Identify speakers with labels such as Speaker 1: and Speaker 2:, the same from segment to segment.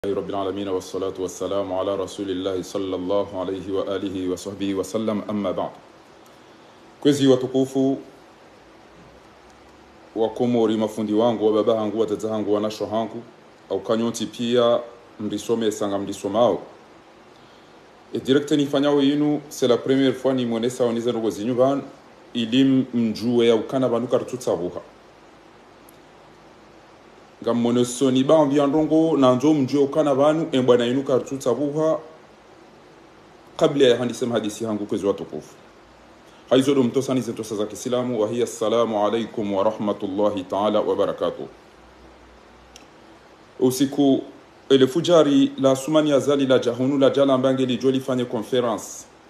Speaker 1: رب العالمين والصلاة والسلام على رسول الله صلى الله عليه وآله وصحبه وسلم أما بعد. Kwezi watukufu wa Komori, mafundi wangu wa baba hangu wa tata hangu wa nasho hangu au kanyoti pia mrisome sanga mrisomao e directe ni fanyao yinu c'est la première fois ni monesa oniza ndogo zinyu ban ilim mjue ya ukana banuka tutsabuha ngam moneso ni ba ambia ndongo na nzo mjue ukana banu embwana inuka tutsabuha kabla ya handisema hadisi hangu kwezi watukufu haizodo mtosani zentosa za Kiislamu wa hiya assalamu alaikum wa rahmatullahi ta'ala wa barakatuh. Usiku ele fujari la sumani azali la jahunu la jala mbange li joli fanye conference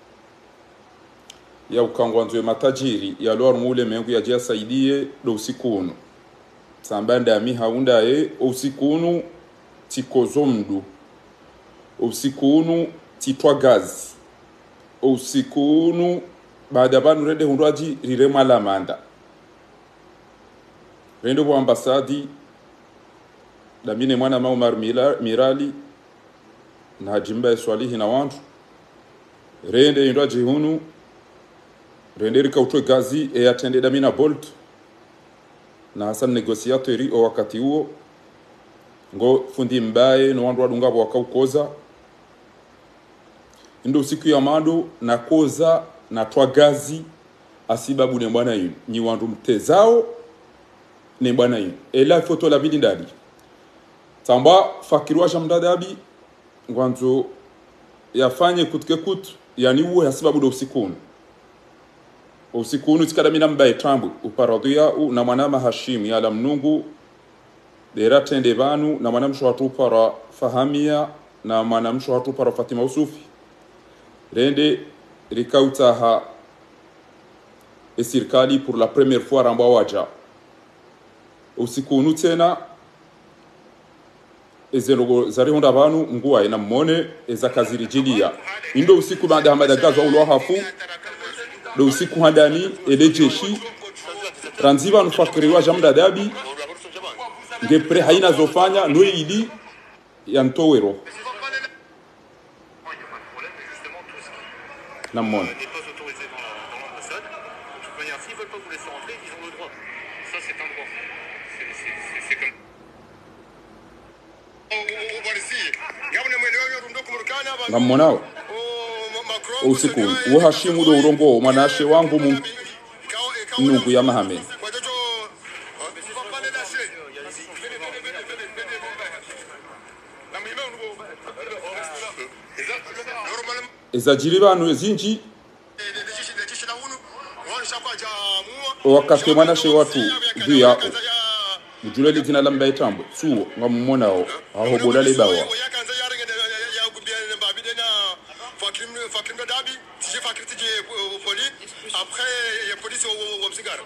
Speaker 1: ya ukangwanzwe matajiri ya lor mule mengu ya jia saidie do usiku unu sambanda mi haunda usiku unu tikozomdu usiku unu titwa gazi usiku unu baada banu rende hundaji rirema la manda rende wa ambasadi damine mwana Maumar Mirali na Jimba Swalihi na wantu rende hundaji hunu rende rika utwe gazi atende damina Bolt na Hassan negociatori o wakati huo ngo fundi mbaye no wandu wadunga wakaukoza ndo siku ya mando na koza na twagazi asibabu ne bwana yu ni wandu mtezao ne bwana yu ela foto la bidi ndadi tamba fakirwa jamdadabi ngwanzo yafanye kutke kut yani uwe asibabu do usikunu tikadamina mbaye tambu uparadhiya na mwanama Hashim ya la mnungu dera tende banu na mwanamsho watu para fahamia na mwanamsho watu para Fatima Usufi rende rikauta ha esirkali pour la première fois ramba waja usiku tena ezerogo zari honda banu nguwa ina mone ezakazirijilia indo usiku baada ya madagazo au hafu do usiku handani elejeshi ranziba nufakiriwa jamda dabi ngepre haina zofanya no ili ya ntowero na mone ngamonao usiku wa Hashimu do urongo manashe wangu nungu ya Mahame ezajiriba no zinji wakati manashe watu duya mjulele jina lamba itambo suo ngamonao aho bolale bawa
Speaker 2: après il y a police au cigare.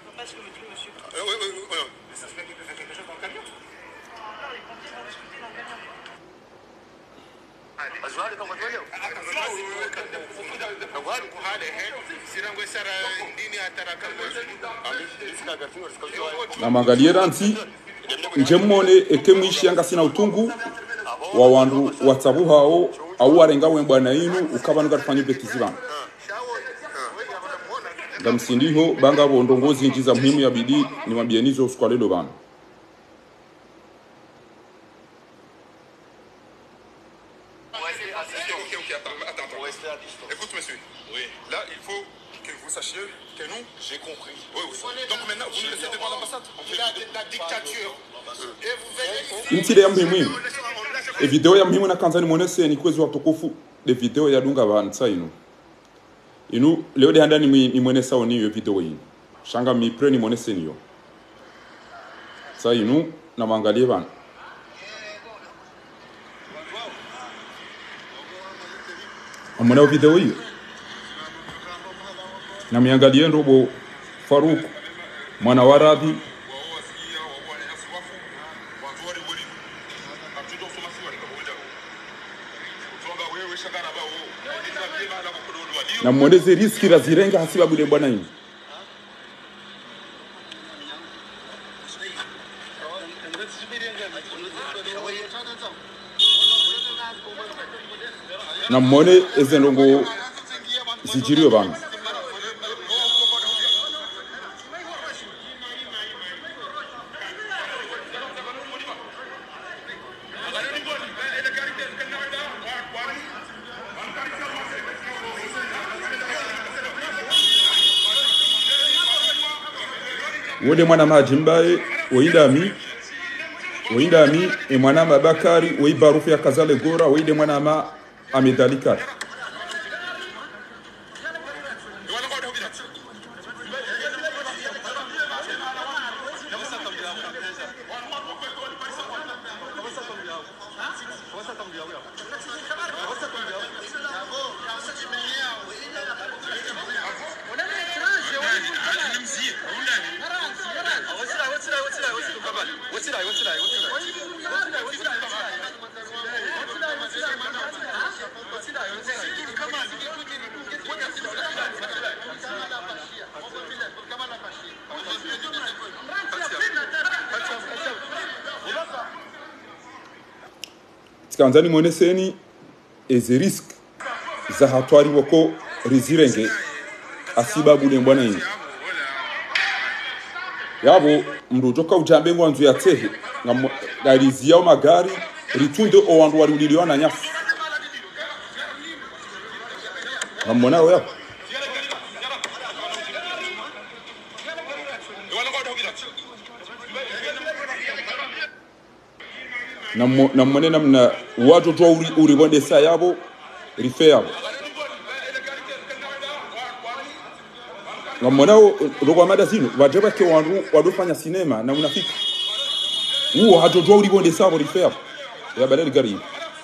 Speaker 1: na mangalie ranzi njemone ekemwishi anga sina utungu wa wandu watsabu hao au warenga wembwana inu ukabanuka tufanye betizibana ndamsindiho banga bondongozi njiza muhimu ya bidii ni mabienizo uskwalelo bana.
Speaker 2: Écoute monsieur, oui. Là il faut que vous sachiez que nous, j'ai compris. Oui, oui. Donc maintenant vous nous laissez devant l'ambassade. La dictature. Et vous venez
Speaker 1: Intile ya muhimu. E video ya muhimu na kanzani monese ni kwezi watukufu de video ya dunga bansa inu leo de handani ni monesa oni yo video hii shanga mi pre ni monese niyo sa inu na mangalie bana amona video hii na miangalie ndobo Faruk mwana waradhi na mwendeze riski razirenga hasibabu de bwana hii na mmone ezenongo zijirio banu wode mwana majimbaye oindami e mwana mabakari oi barufu ya kazale gora oide mwana ma amedalika Tikanzani mweneseni ezi risk za hatwari wako rizirenge asibabu ni mbwana ini yabo mrujoka ujambe ngwanzu ya tehe nga rizia magari ritunde o wandu wari uliliwa na nyafu nga mwona yapo na mwone namna watu jwa uribonde sa yabo rife yabo nga mwona rogwa mada zinu wajeba ke wadofanya sinema na unafika uo hato jwa uribonde sa yabo rife yabo ya badali gari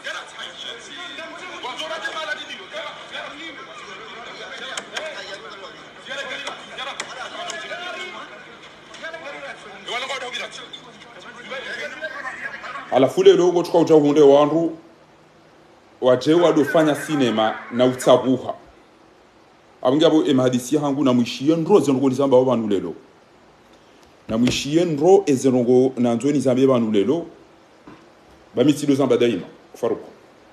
Speaker 1: ala fule logo tuka ujahunde wandu waje wadofanya sinema na utabuha abangabo emahadisi hangu na mwishiye nro zengo nizamba abantu lelo na mwishiye nro ezengo na nzweni zambe abantu lelo bamitido zamba daima faruko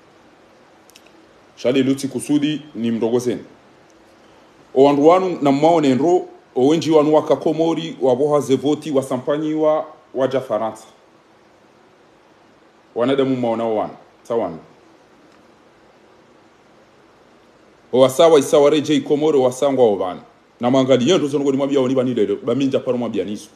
Speaker 1: shale luti kusudi ni mdogozeni o wandu wanu na maone nro o wenji wanu wakakomori waboha zevoti wasampanyiwa waja Faransa wanadamu maona wana sawana owasawa isawa reje ikomoro wasangwa obana na mangali yendo zongo ni mwabia oni bani lelo baminja paro mwabia niso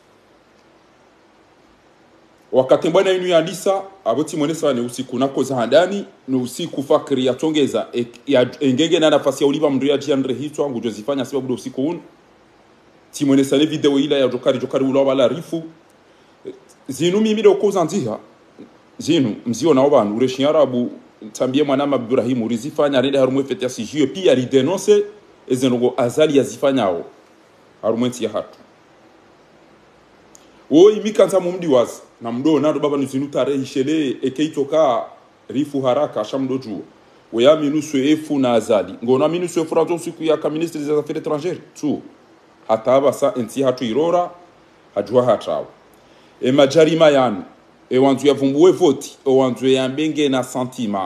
Speaker 1: wakati mbwana inu ya lisa aboti mwenesa ni usiku nako za handani ni usiku fakiri ya tongeza engege na nafasi ya uliva mndu ya jiandre hitwa ngujo zifanya sababu do usiku unu ti mwenesa ne video ila ya jokari ula wala rifu zinu mimi do koza nziha zinu mzio na obanu ureshi arabu tambie mwanama Ibrahim urizifanya rende harumwe fete asijio pia ridenonse ezenogo azali yazifanyao harumwenti ya hatu oi mikanza mumdi wazi na mdo nado baba nuzinu tare ishele ekeitoka rifu haraka shamdo juo weya minusu efu na azali ngona minusu efu razo siku ya ministre des affaires étrangères tu hataba sa enti hatu irora hajua hatao e majarima yanu e wanzu ya vumbuwe voti o wanzu ya mbenge na sentima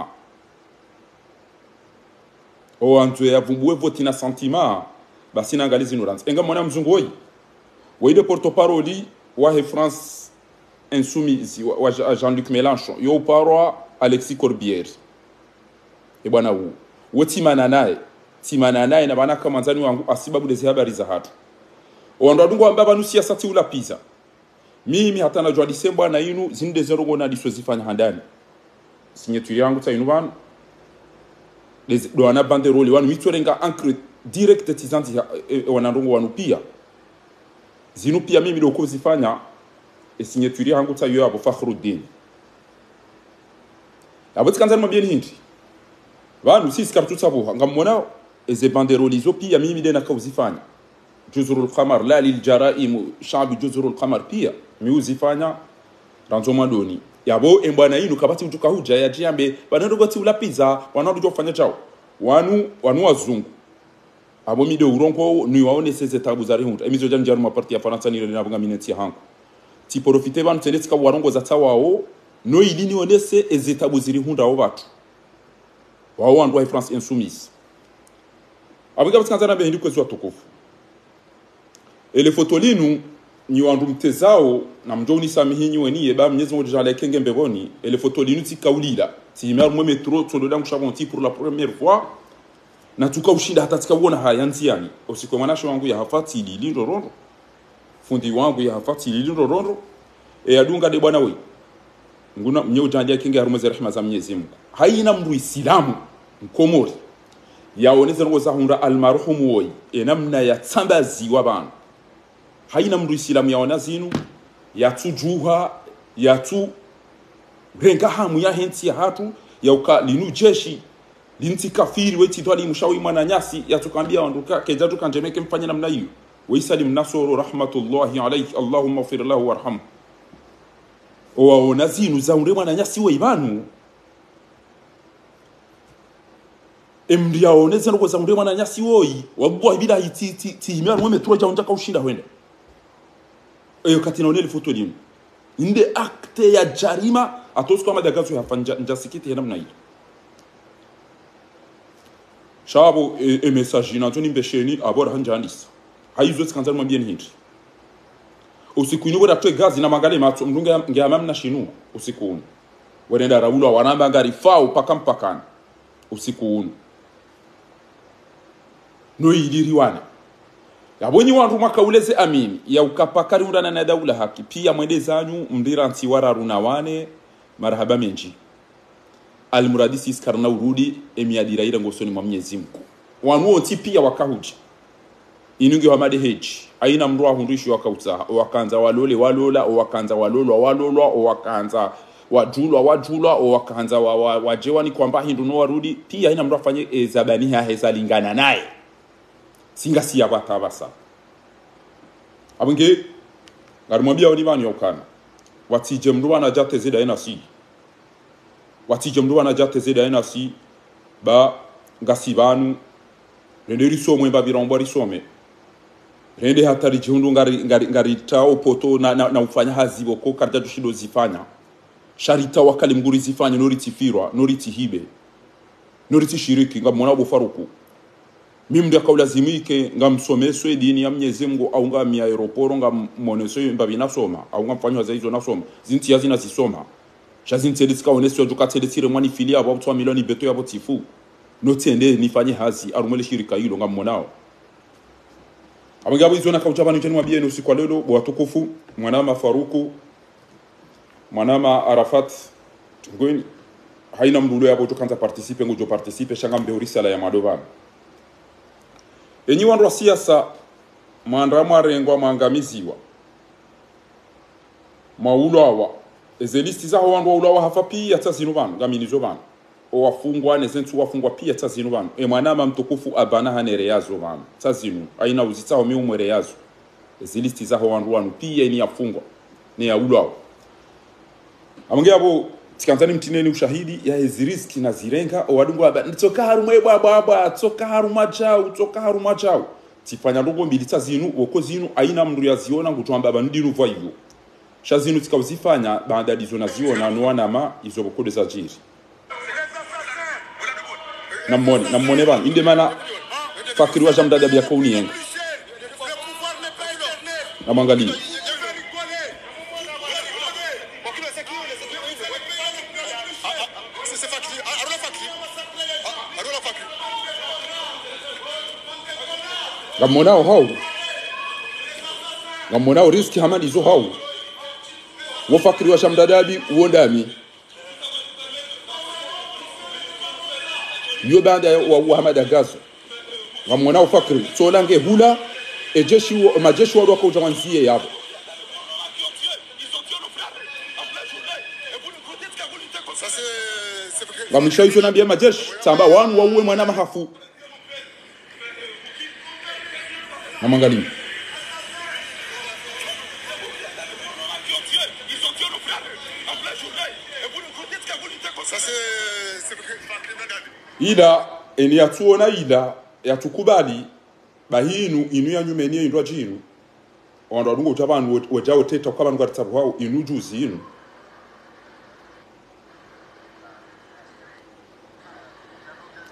Speaker 1: o wanzu ya vumbuwe voti na sentima basi na ngalizi ignorance enga mwana mzungu oi de porte-parole wa France insoumise wa Jean-Luc Mélenchon yo parwa Alexis Corbière e bwana huu wotimana naye na bana kama nzani wangu asibabu dezi habari za hatu wandu adungu ambaba nusia sati ula pizza mimi hata na jwa Disemba na inu zinde zerongo na disozifanya handani signature yangu ta inu bana les doana banderole wanu mitwerenga encre direct tizanti wanandongo wanu pia zinu pia mimi do kozifanya e signature yangu ta yo abo Fakhruddin aboti kanzani mabieni hindi wanu sisi kartutsabuha ngamona eze banderole zo pia mimi de na kozifanya juzurul qamar la lil jaraim shabi juzurul qamar pia miuzifanya ranzo madoni yabo embwana inu kabati mtuka huja ya jiambe banando goti ulapiza wanado jofanya chao wanu wazungu abo mido uronko ni waone seze tabu za rihunta emizo jan jaru maparti ya Faransa ni na bunga mineti hangu ti profite ban tenetska warongo za tawao no ilini onese ezetabu ziri hunda o watu wao ndo France Insoumise abiga batanzana be hindi kwezo tukufu ele foto linu ni wandu mtezao na mjoni samihinyi weni eba Mwenyezi Mungu jale kenge mbeboni ele foto linu tikaulila ti mer mwe metro tolo dangu shabonti pour la première fois na tukaushinda hata tikauona haya nziani usiku mwanasho wangu ya hafati lilindo rondo fundi wangu ya hafati lilindo rondo adunga de bwana we nguna mnyo janja kinge harumeze rehema za Mwenyezi Mungu haina mndu Islamu mkomori yaoneza ngo za hunda almarhum woi namna ya tsambazi wabana haina mndu Islamu yaona zinu yatujuha yatu renga hamu ya henti ya hatu ya uka linu jeshi linti kafiri weti twali mushawi mwana nyasi yatukambia wanduka keja tukanjemeke mfanye namna hiyo waisalim nasoro rahmatullahi alayhi allahumma ighfir lahu warhamhu waona zinu za ure mwana nyasi we ibanu emdia oneza ngo za ure mwana nyasi woi wallahi bila ti imani weme tuja unjaka ushinda wenda eyo katina oneli foto limu inde akte ya jarima atosko madagazo ya fanja njasikiti namna hiyo shabo message na toni mbesheni abora hanjandisa haizo tsikanza mwambie hindi usiku ino bora gazi na magale matso mndunga ngiyama mna shinu usiku uno wenda raula wanamba ngari fao pakampakana usiku uno no yidiriwana yabonyi wantu makauleze amini ya ukapakari undana na daula haki pia mwende zanyu mndira ntiwara runawane marhaba menji almuradisi iskarna urudi emiadira ira ngosoni mwa Mwenyezi Mungu wanuo pia wakahuji inungi wa madeheji aina mroa hundishi wakauta wakanza walole walola wakanza walolwa walolwa wakanza wajulwa wakanza wajewani kwamba hindu no warudi pia aina mroa fanye zabani heza lingana naye singa siya batabasa abunge ngarimwambia oni banyu ukana watije mruwa na jate zida NC watije mruwa na jate zida NC ba ngasibanu renderi somwe babirombo risome rende hatari jihundu ngari tao poto na ufanya hazibo ko karja dushido zifanya sharita wakali mguri zifanya noriti firwa noriti hibe noriti shiriki ngamona bufaruku mimi ndio kaulazimike ngamsomeswe dini ya Mwenyezi Mungu au ngamia aeroporo ngamoneswe mbabi nasoma au ngamfanywa za hizo nasoma zinti yazina zisoma shazinti editsika oneswe jukateletire mwani filia abo 3 milioni beto ya botifu notende nifanye hazi arumele shirika hilo ngamonao abangabo izona kaujabani tenu mwabie no usiku leo bwatukufu mwanama Faruku mwanama Arafat ngoni haina mdulo yabo tukanza participe ngojo participe shanga mbeurisa la ya madovana enyi wandu wa siasa maandamano arengwa maangamiziwa maulawa ezelisti za wandu ulawa hafa pia tsazinu banu ngaminizo banu owafungwa nezentu wafungwa pia tsazinu banu mwanama mtukufu abana hanere yazo banu tsazinu aina uzitao miumwere yazo ezelisti za wandu wanu pia ni yafungwa ni ya ulawa amange abo tikanzani mtineni ushahidi ya eziriski na zirenga owadungu aba nitoka harumwe baba toka haruma chao tifanya ndogo mbilita zinu woko zinu aina mndu yaziona ngutwamba bandinu va hivyo shazinu tikauzifanya baada dizona ziona noana ma izo bokode za jiri namone bana inde mana fakiri wa jamdada bya kauni yenga namangali ngamonao riski hamadi zo hao wafakiri wa shamdadabi uondami yo banda wa Hamada Gazo ngamonao fakiri solange hula ejeshi majeshi wao kwa ujamanzie yabo ngamshawisho nambia majeshi samba wanu wauwe mwana mahafu namangali ila eni atuona ila yatukubali bahinu inu ya nyumeni indwa jinu wanda dungo tabanu wajao teta kwa bantu gatsabu hao inu juzi inu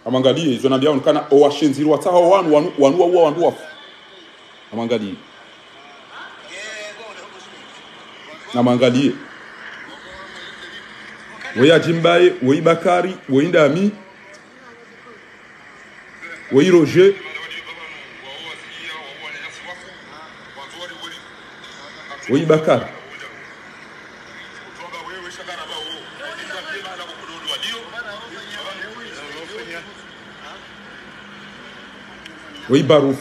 Speaker 1: amangalie hizo nambia onekana owashenziru wataho wanu wafu amangalie na mangalie weya Jimbaye weyi Bakari weyi Ndami weyi Roger weyi Bakari weyi Baruf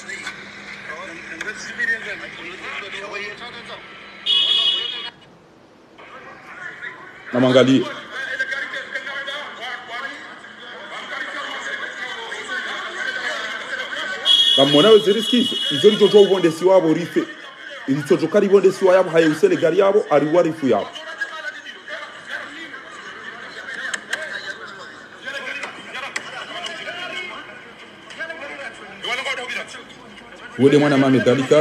Speaker 1: na mangalie kamona weziriskizo izo lijojo ubondesi wabo rife ilichojo kari bondesi wabo haye usele gari yabo ari warifu yabo wode mwana mame Dalikar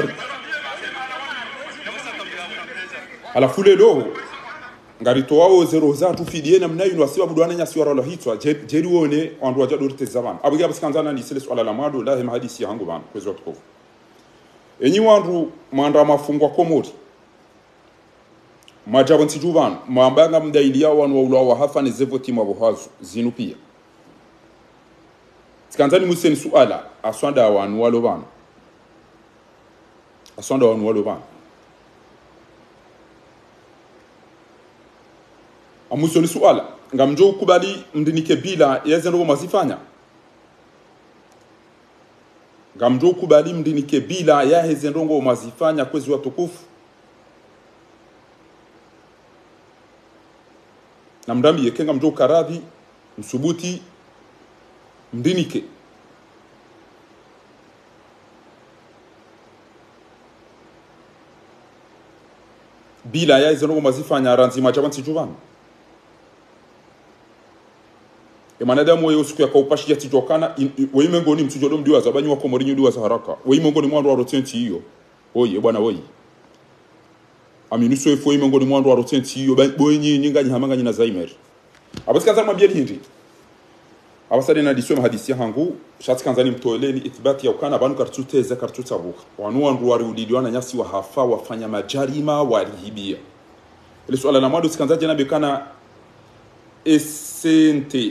Speaker 1: ala fule lo ngarito wao zero za tufidie na mnayo wasiwa budwana nyasi wala hitwa jeri wone ondu waja dorite zaman abuga basikanzana ni sele swala la mado la hema hadisi yangu bana kwezo tukofu enyi wandu manda mafungwa komori majabo ntijuvan mambanga mdailia wanu wa ulawa hafa ni zevo timu wabuhazu zinu pia sikanzani museni suala aswanda wanu walo bana aswanda wanu walo bana amusoni suala ngamjo ukubali mdinike bila yeze ndo mazifanya ngamjo ukubali mdinike bila yeze ndo mazifanya kwezi watukufu na mdambi yekenga mjo karadhi msubuti mdinike bila yeze ndo mazifanya ranzima chabansi juvana emanadamu wewe usiku ya kaupashi ya tijokana wewe mengoni mtujodo mdiwa zabanyi wako morinyo diwa za haraka wewe mengoni mwandu wa rotenti hiyo oye bwana wewe aminuso efo wewe mengoni mwandu wa rotenti hiyo boyenyi nyinga nyihamanga nyina zaimer abasika za mabia hindi abasade na disoma hadisi hangu shati kanzani mtoeleni ithibati ya ukana banu kartuteza kartutabuka wanu wandu wari udidiwana nyasi wa hafa wafanya majarima warihibia ile swala la mwadu sikanzaje na bekana SNT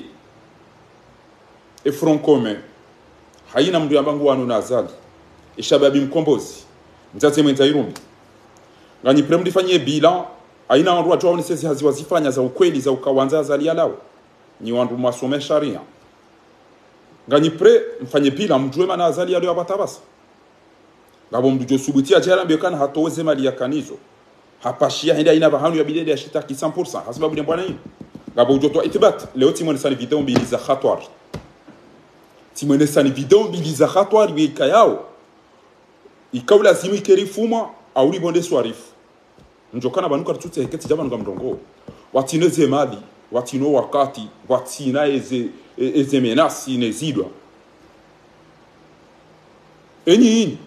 Speaker 1: e front commun haina mndu yambangu wanu nazali ishababi mkombozi mtate mwenta irumbi ngani prem difanye bilan haina wandu watu wao nisezi haziwazifanya za ukweli za ukawanza zali yalao ni wandu masome sharia ngani pre mfanye bilan mjue mana azali yalao abatabasa ngabo mdujo subutia jera mbekana hatoweze mali ya kanizo hapashia henda ina bahanu ya bidede ya shitaki 100% hasababu ni bwana hii ngabo ujotoa itibat leo timone sani video mbili za khatwar timone sani video mbili za khatwar weka yao ikawla zimi kerifuma au libonde swarifu njokana banuka tutse heketi jaba nga mdongo watineze mali watino wakati watina eze menasi nezidwa enyi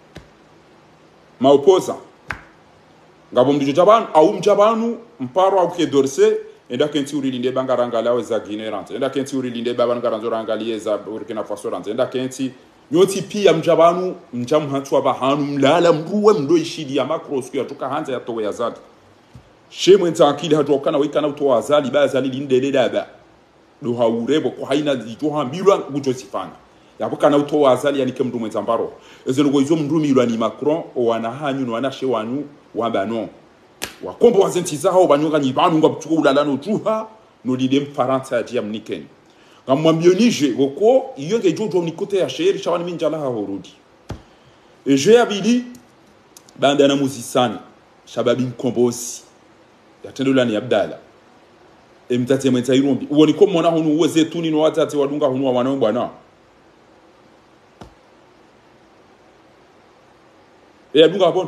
Speaker 1: maopoza ngabo mdijo jabanu au mjabanu mparo au kedorse enda kenti urilinde bangaranga lawe za Guinerante enda kenti urilinde bangaranzo rangalie za Burkina Faso rante enda kenti nyoti pia mjabanu mjamhantu abahanu mlala mruwe mdo ishidi ya makroski atuka hanza ya towe azali shemwe ntakili hatokana wikana utowa azali ba azali linde dada do haurebo ko haina dijoha milwa gutosifana yabukana utowa azali yanike mdu mwenzambaro ezenugo izo mdu milwa ni Macron o wanahanyu no wanashe wanu wabano wakombo wazentiza hao banyonga ni banu ngabutuko ulalano juha no lide mfaranta ya mnikeni ngamwambionije goko iyo ngejojo ni kote ya sheri shawani minjala ha horudi eje abili banda na muzisani shababi mkombozi yatendula ni Abdala emtate mwenta irumbi uoni ko mona hunu uweze tuni no watate wadunga hunu wanao bwana adunga bon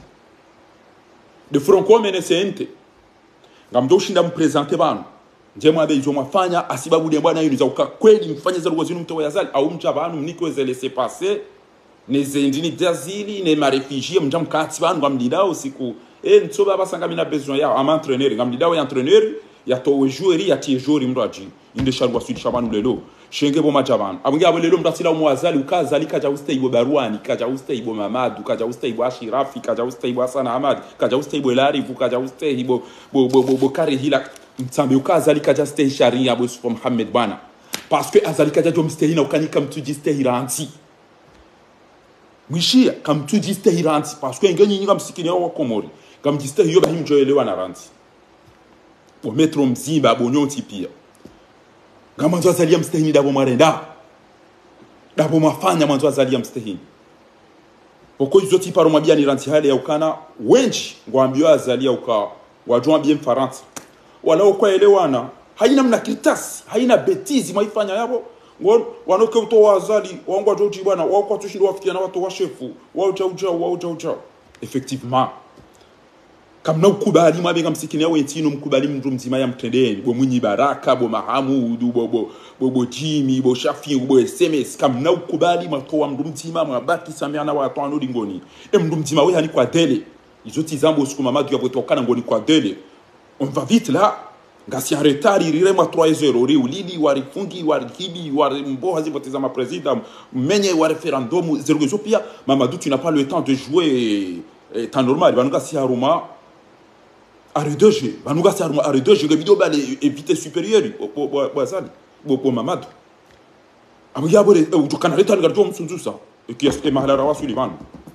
Speaker 1: de franco menesente ngamdo shinda mpresente bana njema abe izo mafanya asibabu de bwana yinu za kweli mfanye za rugozinu mtowa yazali au mcha banu mniko ze laisser passer neze ndini d'asile ne ma réfugié mjamkati banu ngamdidao siku ntsoba basanga mina besoin ya am entraîneur ngamdidao ya entraîneur ya towe joueri ya tie jouri mraji inde sharwa sudi shabanu lelo shenge bo majabanu abungi abo lelo mdatila umwazali ukazali kaja uste ibo Baruani kaja uste ibo Mamadu kaja uste ibo Ashirafi kaja uste ibo Hassan Ahmad kaja uste ibo Larifu kaja uste ibo Bokari Hila mtambe ukazali kaja uste sharia bo Yusuf Muhammad bana parce que azali kaja jo mstehina ukanika mtuji stehiranti mwishia kamtuji stehiranti parce que ngenyi nyinga msikini wa Komori kamjiste hiyo bahim joelewa na ranti bo metro mzimba bonyonti pia kama mwanzo azalia mstehini dabo marenda dabo mafanya mwanzo azalia mstehini poko hizo tiparo mwabia ni ranti hali ya ukana wenji ngwambio azalia uka wajua bien faransa wala kwa elewana haina mna kiritasi haina betizi maifanya yabo wanoke uto azali wangwa joti bwana wako tushindo wafikia na watu wa shefu wao effectivement kamna ukubali mwabenga msikini yawe ntino mkubali mndu mzima ya mtendeni bo Mwinyi Baraka bo Mahamudu bo Jimmy bo Shafi bo SMS kamna ukubali matoa mndu mzima mwabaki samiana wa atano dingoni mndu mzima we hani kwa dele izo tizambo siku Mamadu ya botokana ngoni kwa dele on va vite là ngasi en retard irire mwa 3-0 ri ulili warifungi warikibi warimbo hazipoteza ma president menye wa referendum zero pia Mamadu tu n'as pas le temps de jouer temps normal banuka si haruma R2G banuka si haruma R2G vidéo bale éviter supérieur bo azali bo Mamadu abu yabore utukana retard garjo msunzusa ekieste mahala wa Suleiman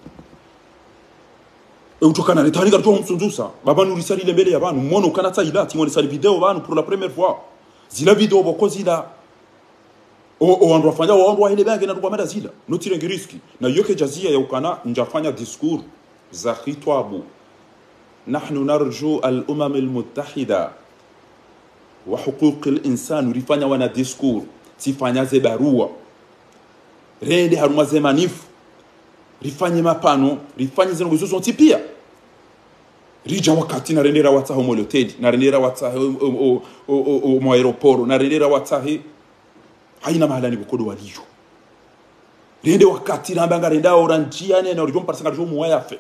Speaker 1: utukana retard garjo msunzusa baba nurisali le mbele ya banu mono kana tsaila timoni sali vidéo banu pour la première fois zila vidéo boko zila o andro fanya o andro hele bange na rubamada zila notire ngiriski na yoke jazia ya ukana njafanya discours za khitwabu nahnu narju al-umam al-muttahida wa huquq al-insan rifanya wana discours sifanya ze barua rende haruma ze manifu rifanye mapano rifanye zeno gozo tipia rija wakati na rendera wataho moloteli na rendera wataho mo aeroporo na rendera watahe haina mahala ni bukodo waliyo rende wakati na mbanga renda oranjia ne na rijom parsanga jo muwayafe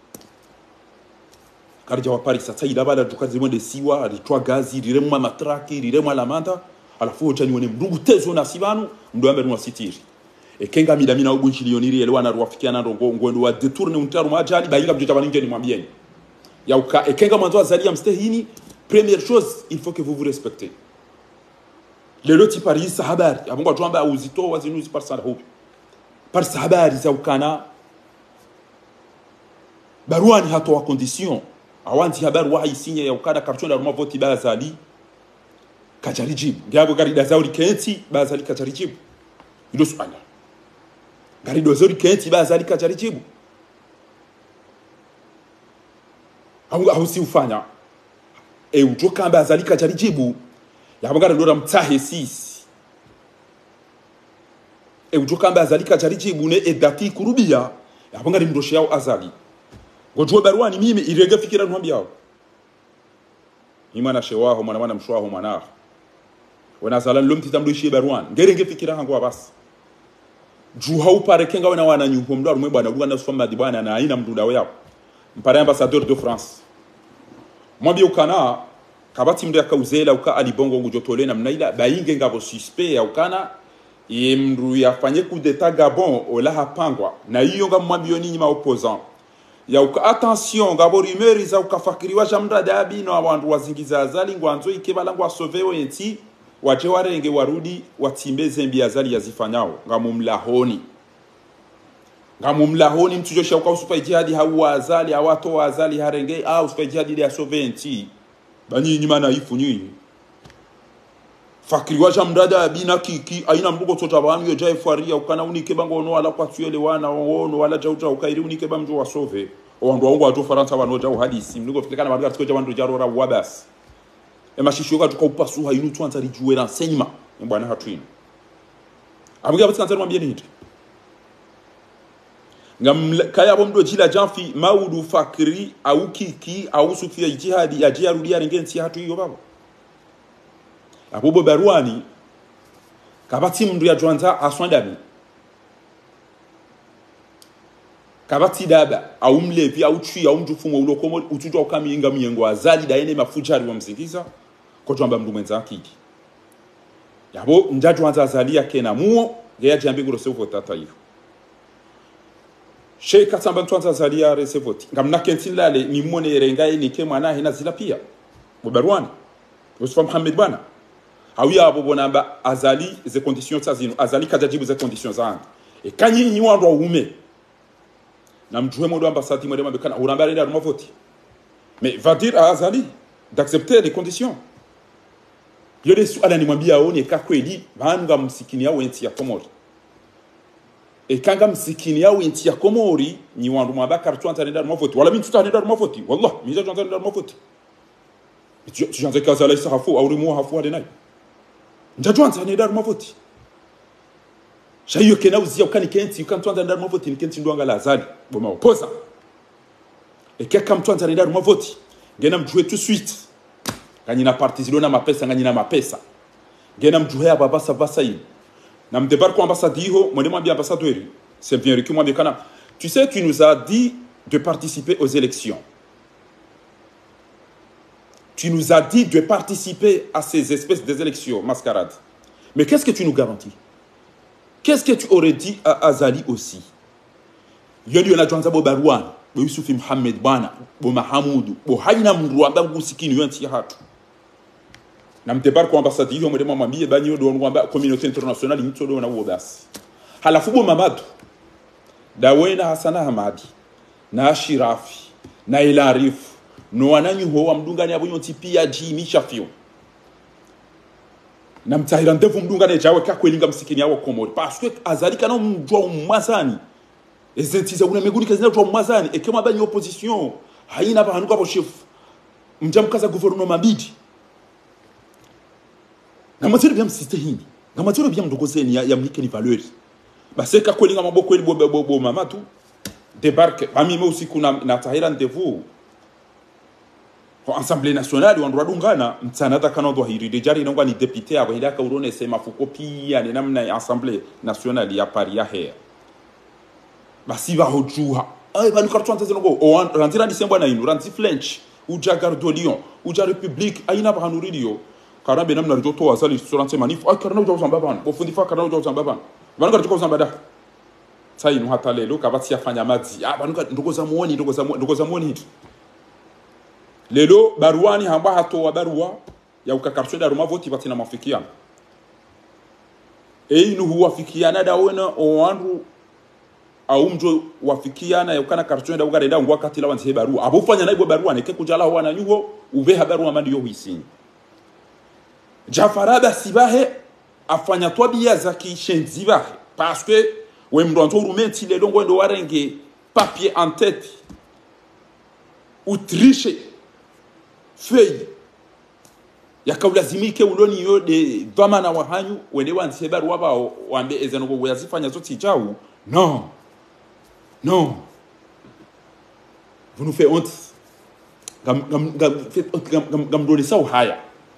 Speaker 1: karja wa Paris sasa idabala dukazi mwende siwa alitwa gazi riremwa matraki riremwa lamanda alafu ochani wone mdugu tezo na sibanu ndo ambe nwa sitiri ekenga midamina ubunchilioniri elwa na ruafikia na ngwendo wa detourne untaru majali bayinga bjeta baninge ni mwambieni ya uka ekenga mwanzo azalia mstehini première chose il faut que vous vous respectez le loti Paris habari abongo tuamba uzito wazinuzi par sana hobi par habari za ukana Baruani hatoa condition awanti habari wa isinya ya ukana karton da voti bazali kajarijibu ngabo gari da zauri kenti bazali kajarijibu ilo swala gari do zauri kenti bazali kajarijibu au si ufanya utoka bazali kajarijibu yabagara ndora mtahe sisi utoka bazali kajarijibu ne edati kurubia yabagara ndoshe yao azali ngojwe Baruani mimi irege fikira nwambia yao imana shewaho mwana mshwaho mwana wana zalan lumti tamdushi Baruani ngerenge fikira hango basi juha upare kenga wana nyuho mdo rumwe bwana bwana soma di bwana na aina mduda yao mpare ambassadeur de France mwambia ukana kabati mdo yakauzela uka alibongo ngujotole na mnaila bayinge ngabo suspect ya ukana yemru yafanye coup d'état Gabon ola hapangwa na hiyo ngamwambia ninyi ma opposant ya uka attention ngabo rumeur za ukafakiriwa jamda dabi no abantu wazingiza azali ngwanzo ikebala ngwa sauver enti waje warenge warudi watimbe zembi azali yazifanyao ngamumlahoni mtujo shauka usupa jihadi hawa azali hawato azali harenge usupa jihadi ya sauver enti bani nyuma na ifu nyinyi fakiriwa jamda dabi na kiki aina mbugo tota banu yo jai faria ukana unike bango no ala kwa tuele wana ono wala jauta ukairi unike bamjo wa sauver ondo wangu watu Faransa wanoja uhadisi mnigo fikana madga tukoja wandu jarora wabas emashishoka tukaupasu hainu tuanza rijuwe renseignement mbwana hatwini abuga batsanza mwambie nini ngam kaya bomdo jila janfi maudu fakiri au kiki au sufia jihadi ya jiarudia rengensi hatu hiyo baba abubo Baruani kabati mndu ya jwanza aswandami kabati daba au mlevi au chui au mjufumo ulokomo utujwa ukami inga miyengo azali daene mafujari wa mzingiza ko jamba mndu mwenza kiki yabo njaju anza azalia kena muo geya jambi guro sevo tata hiyo Sheikh Samba Ntwanza zalia resevoti ngamna kentin lale ni mone renga ni ke mwana hina zila pia Mubarwani Mustafa Muhammad bana Hawia abo bonamba azali ze conditions zazino azali kajajibu ze conditions zangu e kanyi ni wandwa ume na mjue modo ambassade mwede mabekana uramba renda rumavoti mais va dire à Azali d'accepter les conditions yole su ala ni mwambia aone ka kweli banga msikini yao enti ya Komori e kanga msikini yao enti ya Komori ni wandu mwabaka rtuanta renda rumavoti wala mimi tutanenda rumavoti wallah mija tuanta renda rumavoti tu janze kaza la sahafu au rimu hafu ade nayo njajwanta renda rumavoti shayo kena uzia ukani kenti ukantuanta renda rumavoti ni kenti ndwanga la Azali boma oposa et quelqu'un mtu anza ruma voti ngena mjue tout de suite nganyina partizilona mapesa nganyina mapesa ngena mjue ya baba sabasa hii na mdebarko ambassade hiyo mwende mwambia ambassadeur c'est bien recu mwambia kana tu sais tu nous as dit de participer aux élections tu nous as dit de participer à ces espèces des élections mascarades mais qu'est-ce que tu nous garantis qu'est-ce que tu aurais dit à Azali aussi yoni yona janza bo Barwani bo Yusuf Muhammad bana bo Mahamudu bo haina mndu amba ngusikini yonti hatu na mtebarko ambassade hiyo mwende mwambie banyo do ngwamba communauté internationale mtodo na uo basi halafu bo Mamadu Dawena Hasana Hamadi na Ashirafi na Ilarifu no wananyu ho wa mdungani abonyoti pia jini shafio na mtahira ndevu mdungani jawe kakwelinga msikini yawo Komori parce que Azali kana mjwa umwazani ezentiza una meguni kazina jwa umwazani ekema banyi opposition haina bahanuka bo chef mjamkaza gouvernement mabidi ngamatiro bya msite hini ngamatiro bya mdogozeni ya mnikeni valeur baseka kwelinga maboko eli bo Mamadu débarque bami me aussi kuna na tahira ndevu Assemblée nationale wandwa dungana mtsanata kanodo hiride jari nongwa ni député abo hilaka urone sema fuko pia ni namna Assemblée nationale ya Paris ya her basi ba hojuha ay banu kartwanta zengo o randira disembo na inu ranti French uja gardo Lyon uja République aina ba hanuridio karabe namna rjoto Azali restaurant manif ay karna uja zamba ban bo fundi fa karna uja zamba ban banu kartiko zamba da sai no hata lelo kabati yafanya mazi banu ndogoza muoni hitu lelo Barwani hamba hatoa barua ya ukakarsho da ruma voti batina mafikiana inu huwafikiana dawena owandu au mjo wafikiana ya ukana karsho da ugarenda ngwa katila wanze barua abufanya naibo barua neke kujala wana nyuho uveha barua mandi yo hisini Jafarada sibahe afanya twabia za kishenzibahe parce que we mronto urumenti lelo ngwendo warenge papier en tête ou tricher feuille ya kaulazimike uloni yo de dhamana wa hanyu wende wanzi barua bao wambe ezanogo wazifanya zote jau non vous nous faites honte gamdolisa uhaya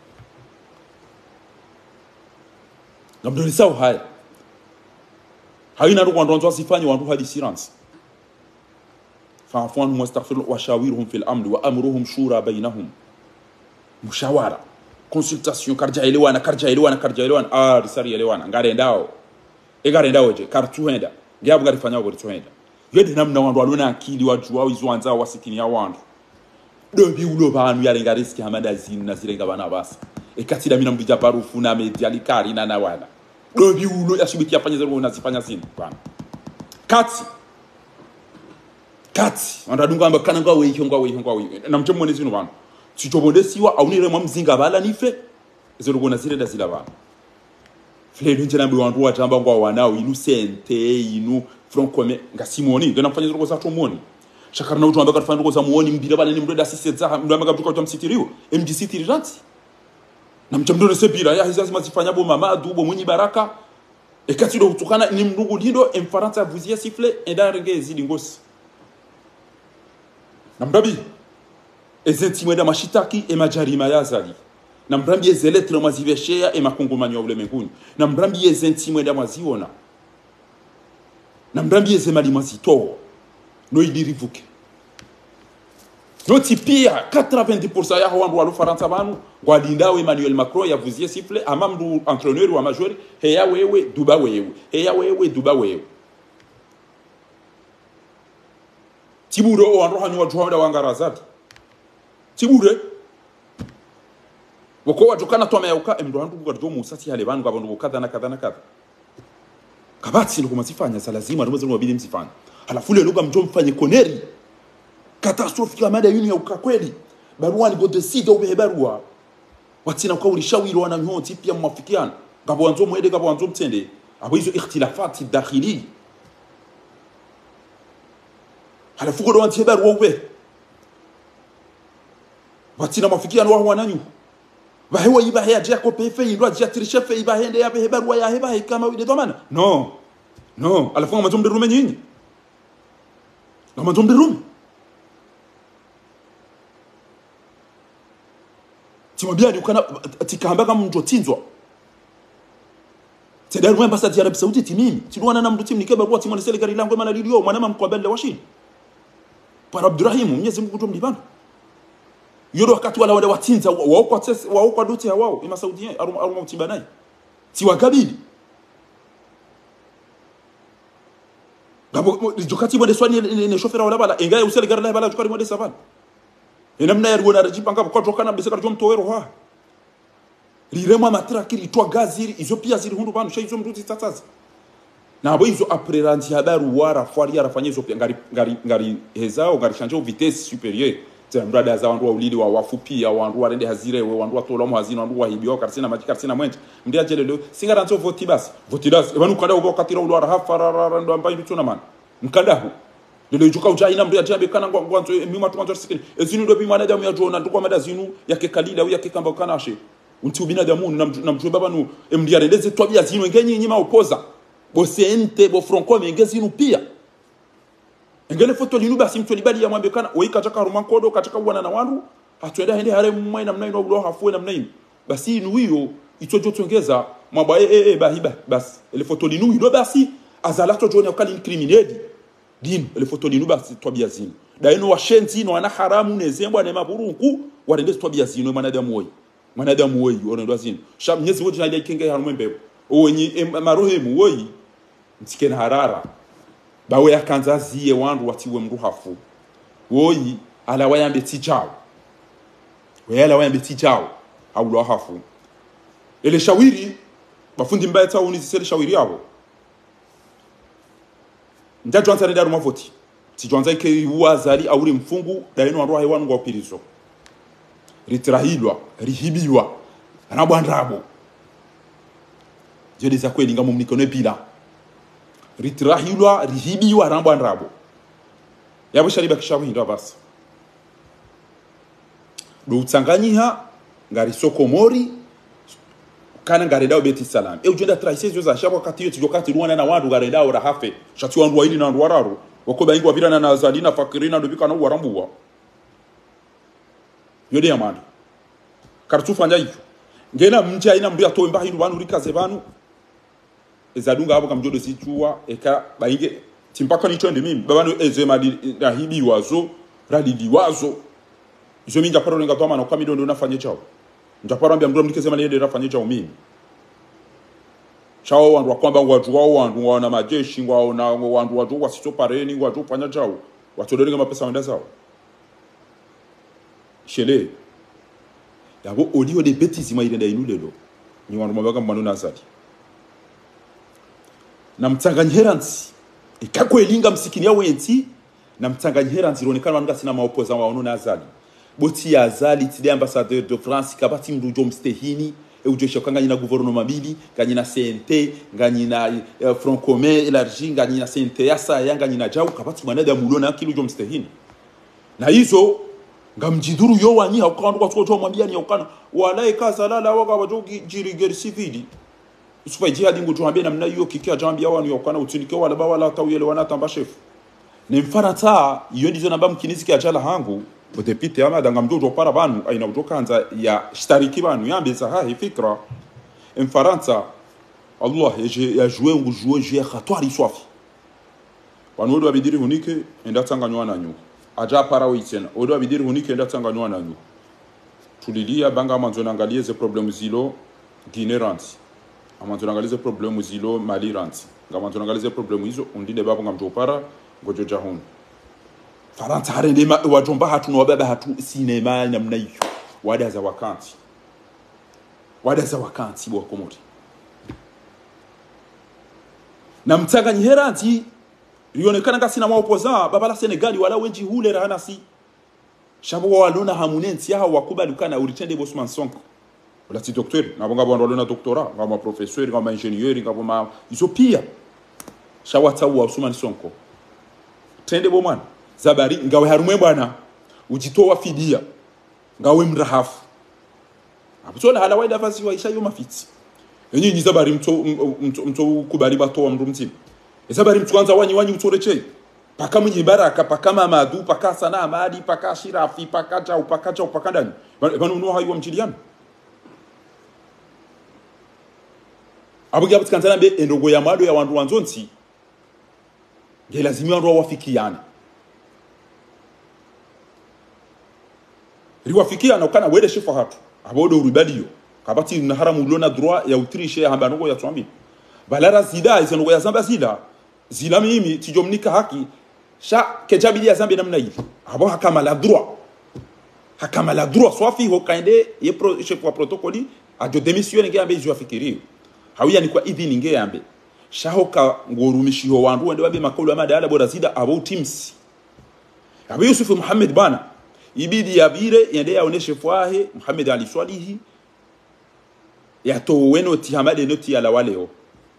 Speaker 1: gamdolisa uhaya haina ndo ndonzo sifanye wandu hadi silence فعفوان واستغفر وشاورهم في الامر وامرهم شورى بينهم مشاوره consultation karjaelewana risari elewana ngarendao egarendao je kartuenda ngiabu garifanya ngo rituenda yede namna wandu alona akili waju wao izwanza wasikini ya wandu dobi ulo banu yalenga riski hamada zinu na zirenga bana basa ekatira mina mbija barufu na mediali kari na nawana dobi ulo yashibikia fanya zero unazifanya zinu bana kati andadunga amba kana ngwa we na mchemo nezino bana sichobondesiwa aunire mwa bala nife zero gona zire da zila bana flelu njena mbi wandu watamba ngwa wanao inu sente inu from kome ngasimoni ngena mfanya zero za tomoni shakarna utu ambaka tufanya za muoni mbira bana ni mdoda siseza ndo ambaka tuka tumsitiriwa MDC tiriranti na mchemdo resepira ya hizazi mazifanya bo Mamadu bo mwenyi baraka ekati do utukana ni mndugu lindo emfaranta vuzia sifle endarenge zidi ngosi na mrabi ezentimweda mashitaki emajarima ya Azali na mrambi ezeletre maziveshea emakongomanya ule menguni na mrambi ezentimweda maziona na mrambi ezemali mazito no idirivuke no tipia 90% ya wandu walu faransa banu kwa lindawe Emmanuel Macron yavuzie sifle ama mdu entraîneur wa majeur heya wewe duba wewe heya wewe duba wewe tiburo wanro hanyu wa juhanda wangarazati tibure wako watukana twa mayauka mdu handu kwa domo usati hale bantu abantu kadha na kadha na kadha kabati ndo kumasifanya sa lazima rumeze mwabili msifanya halafu ile lugha mjo mfanye koneri catastrophe kama mada yuni ya ukakweli barua ni bodesida ube barua watina kwa ulishawiri wana nyoti pia mwafikiana gabo wanzo mwede gabo wanzo mtende abo hizo ikhtilafati dakhili halafu kwa wanti barua ube watina mwafikiana wa wananyu bahewa ibahe ya jako pefe indwa jatirisha fe ibahe nde ya barua ya heba kama wide domana no alafu ngama tumde rume nyinyi ngama tumde rume timwambia ukana tikamba kama mtu tinzwa tedari mwamba sa Arabia Saudi timimi tidwana na mtu timu nikeba kwa timu nisele gari langu maana lilio mwanama mkwabele washini para Abdurrahim Mwenyezi Mungu tumlibana yoro wakati wala wale watinza wao kwa dote wao ima Saudi aruma utibanai tiwakabili gabo jukati mwende swani ne shofera wala bala ingaye usele gari la bala jukari mwende savana enamna ya ruona rajipanga kwa tokana biseka jom towero ha rirema matraki litwa gaziri izo pia ziri hundu banu shaizo mruti tataza na abo izo apreranti habaru wara fari arafanya izo pia ngari hezao ngari chanjo vitesse supérieure tembrada za wandu wa ulili wa wafupia wandu wa rende hazire we wandu wa tolomo hazina wandu wa hibio karsina majika karsina mwente ndia jelelo singaranzo votidas ebanu kada ugo katira ulo hafara ndo ambaye bituna man mkadahu lelo juka ujaina mndu ajabe kana ngwanzo mima tuanzo sikini ezinu ndo bimana damu ya jona ndukwa mada zinu yake kalila au yake kamba kanashe unti ubinadamu na mjwe baba nu emdia rendeze twabia zinu ngenyi nyima opoza bo sente bo franco mengezinu pia engene foto linu basi mtu libali ya mwambe kana oika chaka rumankodo katika uwana na wandu atwenda hende hare mmwe na mnaino ulo hafue na mnaino basi inu hiyo itojo tuongeza mwaba bahiba basi ile foto linu ilo basi azalato jona ukali incriminate dino ile foto linu basi twabia zinu daino washenzi no ana haramu nezembwa na maburunku warende twabia zinu mwanadamu woyi onendo zinu sha Mwenyezi Mungu jina ikenge harumwe mbebo onyi marohemu woyi mtikena harara bawe yakanza ziye wandu watiwe mruhafu woyi ala wayambe tijao wala wayambe tijao au hafu ile shawiri bafundi mbaya tawo ni zisele shawiri yabo ndajo anza ndaru mavoti tijonza ike uwazali auri mfungu daino wandu hayi wanu ngopirizo ritrahilwa rihibiwa anabwandrabo jeli za kweli ngamo mnikone pila ritrahilwa rihibiwa anabwandrabo yabo shariba kishawindo basi do utsanganyiha ngari sokomori kana ngari dawo beti salam ujenda traisezio za shabo katiyo tijokati ruwana na wandu ngari dawo rahafe shati wandu waili na wandu wararu wakoba ingwa vila na zalina fakirina ndubika na warambuwa yode yamani kartufa nja hivyo ngena mja ina mbuya to mba hindu banu rikaze banu ezadunga abo kamjodo sichua eka bainge timpaka ni twende mimi babanu ezema na hibi wazo radidi wazo izo minja paro nga toma na kamido ndo nafanye chao njaparo ambia mdo mlikeze niende nafanye chao mimi chao wandu kwamba watu wao wandu wana majeshi wao na wandu watu wasitopareni watu fanya chao watodonga mapesa wenda zao shele yabo audio de bêtises mairenda inulelo ni wandu mabaga mbano nazali na mtsanganyiheransi ikakwelinga msikini yawe enti na mtsanganyiheransi ronekana wanga sina maopoza waono nazali boti ya azali tide ambassadeur de France kabati mrujo mstehini ujosha kanganya na gouvernement mabili nganyina CNT nganyina front commun élargi nganyina CNT yasa yanganyina jau kabati mwanada mulona kilujo mstehini na hizo ngamjiduru yo wanyi hakandu kwa tsoto mwambia ni ukana wala ikazalala waga wajogi jirigeri civili usifa jihadi ngutuambia namna hiyo kikia jambia wanu ukana utinike wala ba wala tawele wana tamba chef ni mfarata iyo ndizo namba mkiniziki ajala hangu bodepite ama danga mjojo para banu aina utokanza ya shtariki banu yambe sahahi fikra mfarata Allah ya jouer ngu jouer khatwari swafi wanodo abidiri hunike enda tanganywa nanyu aja para witena odo abidiri hunike enda tanganywa nanyu tulilia banga manzo naangalie ze problemu zilo Guinea ranti amanzo naangalie ze problemu zilo Mali ranti ngamanzo naangalie ze problemu hizo undinde babo ngamjopara ngojo jahun Faransa harende wajomba hatu no baba hatu sinema namna hiyo wada za wakanti bwa komori na mtangani heranti lionekana kasi na maopoza baba la Senegali wala wenji hule rahana si shabo walona hamunensi ya wakubali kana uritende Bosman Sonko wala si docteur na bonga bonga doctorat ngama professeur ngama ingénieur ngama iso pia shawata wa Bosman Sonko tende bomana zabari ngawe harumwe bwana ujitoa fidia ngawe mrahafu abutona hala waida fasi wa isha yo mafiti enyi ni zabari mto kubali bato wa mrumti zabari mtu kwanza wanyi utoreche paka mwenye baraka paka mamadu paka sana amadi paka shirafi paka chao paka ndani bano no hayo mchiliano abugia butkanzana be endogo ya mado ya wandu wanzonsi gelazimia ndo wafikiana riwafikiana ukana wede shifa hatu abodo uribadiyo kabati na haramu lona droit ya utrishe hamba noko ya twambi balara zida izo ya zamba zila mimi tijomnika haki sha kejabili ya zambi namna hivi abo hakama la droit swafi ho kaende ye chef wa protocoli ajo démission nge ambe ziwafikirio hawia ni kwa idhini nge ambe shahoka ngorumishiho wandu wende wabe makolo ya madala bora zida abo teams abo Yusuf Muhammad bana ibidi yabire yende yaoneshe fwahe Muhammad Ali Swalihi ya to weno ti hamade noti ya lawaleo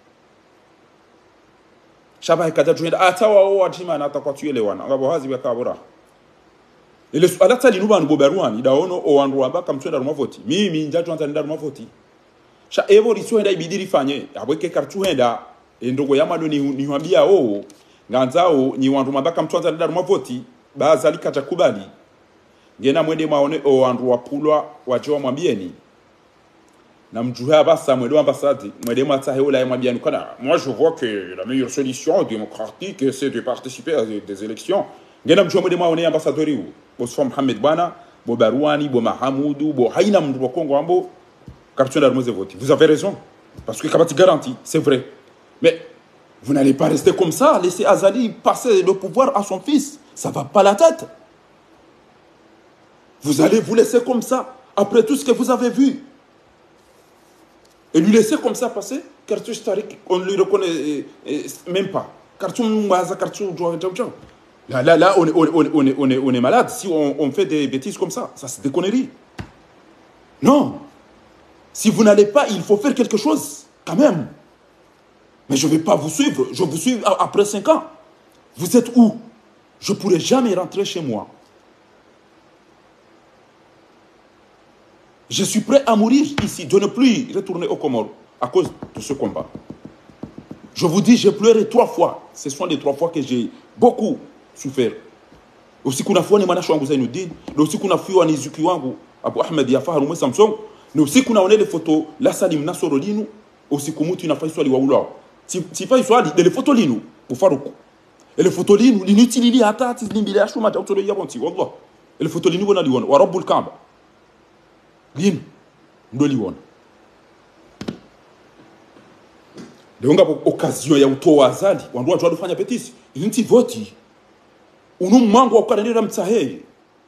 Speaker 1: shaba ikata tuenda atawa o watima na atakwa tuelewana ngabo hazi weka bora ile alata linuba ngoberwani daono o wandu ambaka mtwenda rumavoti mimi njatu anza nda rumavoti sha evolution enda ibidi rifanye abweke kartuenda endogo yamado ni hwambia o nganzao ni wandu ambaka mtwanza nda rumavoti bazalika takubali ngena mwende maone o wandu wapulwa wacho mwambieni na mjuha basa mwende ambassade mwende matahe ola mwambiani kana moi je vois que la meilleure solution démocratique c'est de participer à des élections ngena mjuha mwende maone ambassadeur yu Bosfa Mohamed bana bo Barouani bo Mahamoudou bo haina mdu wa Kongo ambo carton d'armes vote vous avez raison parce que kabati garantie c'est vrai mais vous n'allez pas rester comme ça laisser Azali passer le pouvoir à son fils ça va pas la tête. Vous allez vous laisser comme ça, après tout ce que vous avez vu. Et lui laisser comme ça passer, Kartou Starik, on ne lui reconnaît même pas. Là, on est malade si on fait des bêtises comme ça. Ça, c'est des conneries. Non. Si vous n'allez pas, il faut faire quelque chose, quand même. Mais je ne vais pas vous suivre. Je vous suis après 5 ans. Vous êtes où? Je ne pourrai jamais rentrer chez moi. Je suis prêt à mourir ici, de ne plus retourner au Comores à cause de ce combat. Je vous dis, j'ai pleuré 3 fois. Ce sont les 3 fois que j'ai beaucoup souffert. Aussi qu'on a fait un manach wangu Zainuddin, aussi qu'on a fait un izuki wangu Abu Ahmed Yafa Harume Samson, aussi qu'on a fait des photos la Salim Nasoro Linu, aussi qu'on a fait des photos Waoula. Si pas soit des photos Linu pour Farouk. Et les photos Linu, l'inutilité à ta tis limbile à chouma d'auto de Yabonti, wallah. Et les photos Linu on a dit wa Rabbul Kaaba. Linu ndoli wona. Leonga occasion ya utoa Azali, wandu watu walifanya petisi, inti voti. Unu mwangu wa kukanendera mtsaheyi.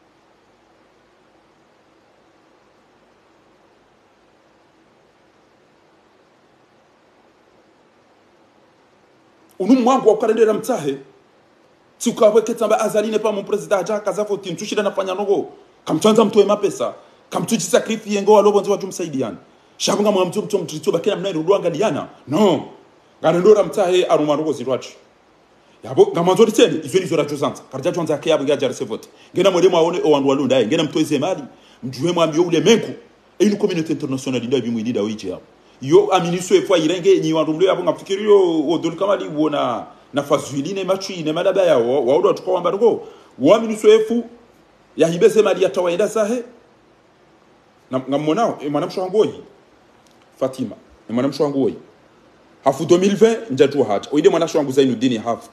Speaker 1: Unu mwangu wa kukanendera mtsahe. Si ukaweke tamba Azali n'est pas mon président aja kaza voti mtushida nafanya nogo. Kamtwanza mtoe mapesa. Kamtuji sacrifice ngo alobonzi watu msaidiana. Shabunga mwamtu mtrito bakena mnayi rudwanga liana. No. Ganendora mtahe aruma nogo zirwachi. Yabo ngamanzori tsene izweni zora jozanza karja tonza ke yabo gaja resevote ngena modemo aone o wandu walunda ngena mtoeze mali mjuwe mwambi ule menku e une communauté internationale ndio bimwidi da wiji yabo yo aminiso efwa irenge nyi wandu mle yabo ngafikiriyo odol kamali wona na fazuiline machi ne madaba yawo waudo tukwa mbarugo wa aminiso efu ya hibese mali ya tawaida sahe ngamonao e mwanamsho wangoyi Fatima e mwanamsho wangoyi hafu 2020 njatu haja oide mwanasho wangu Zainuddin hafu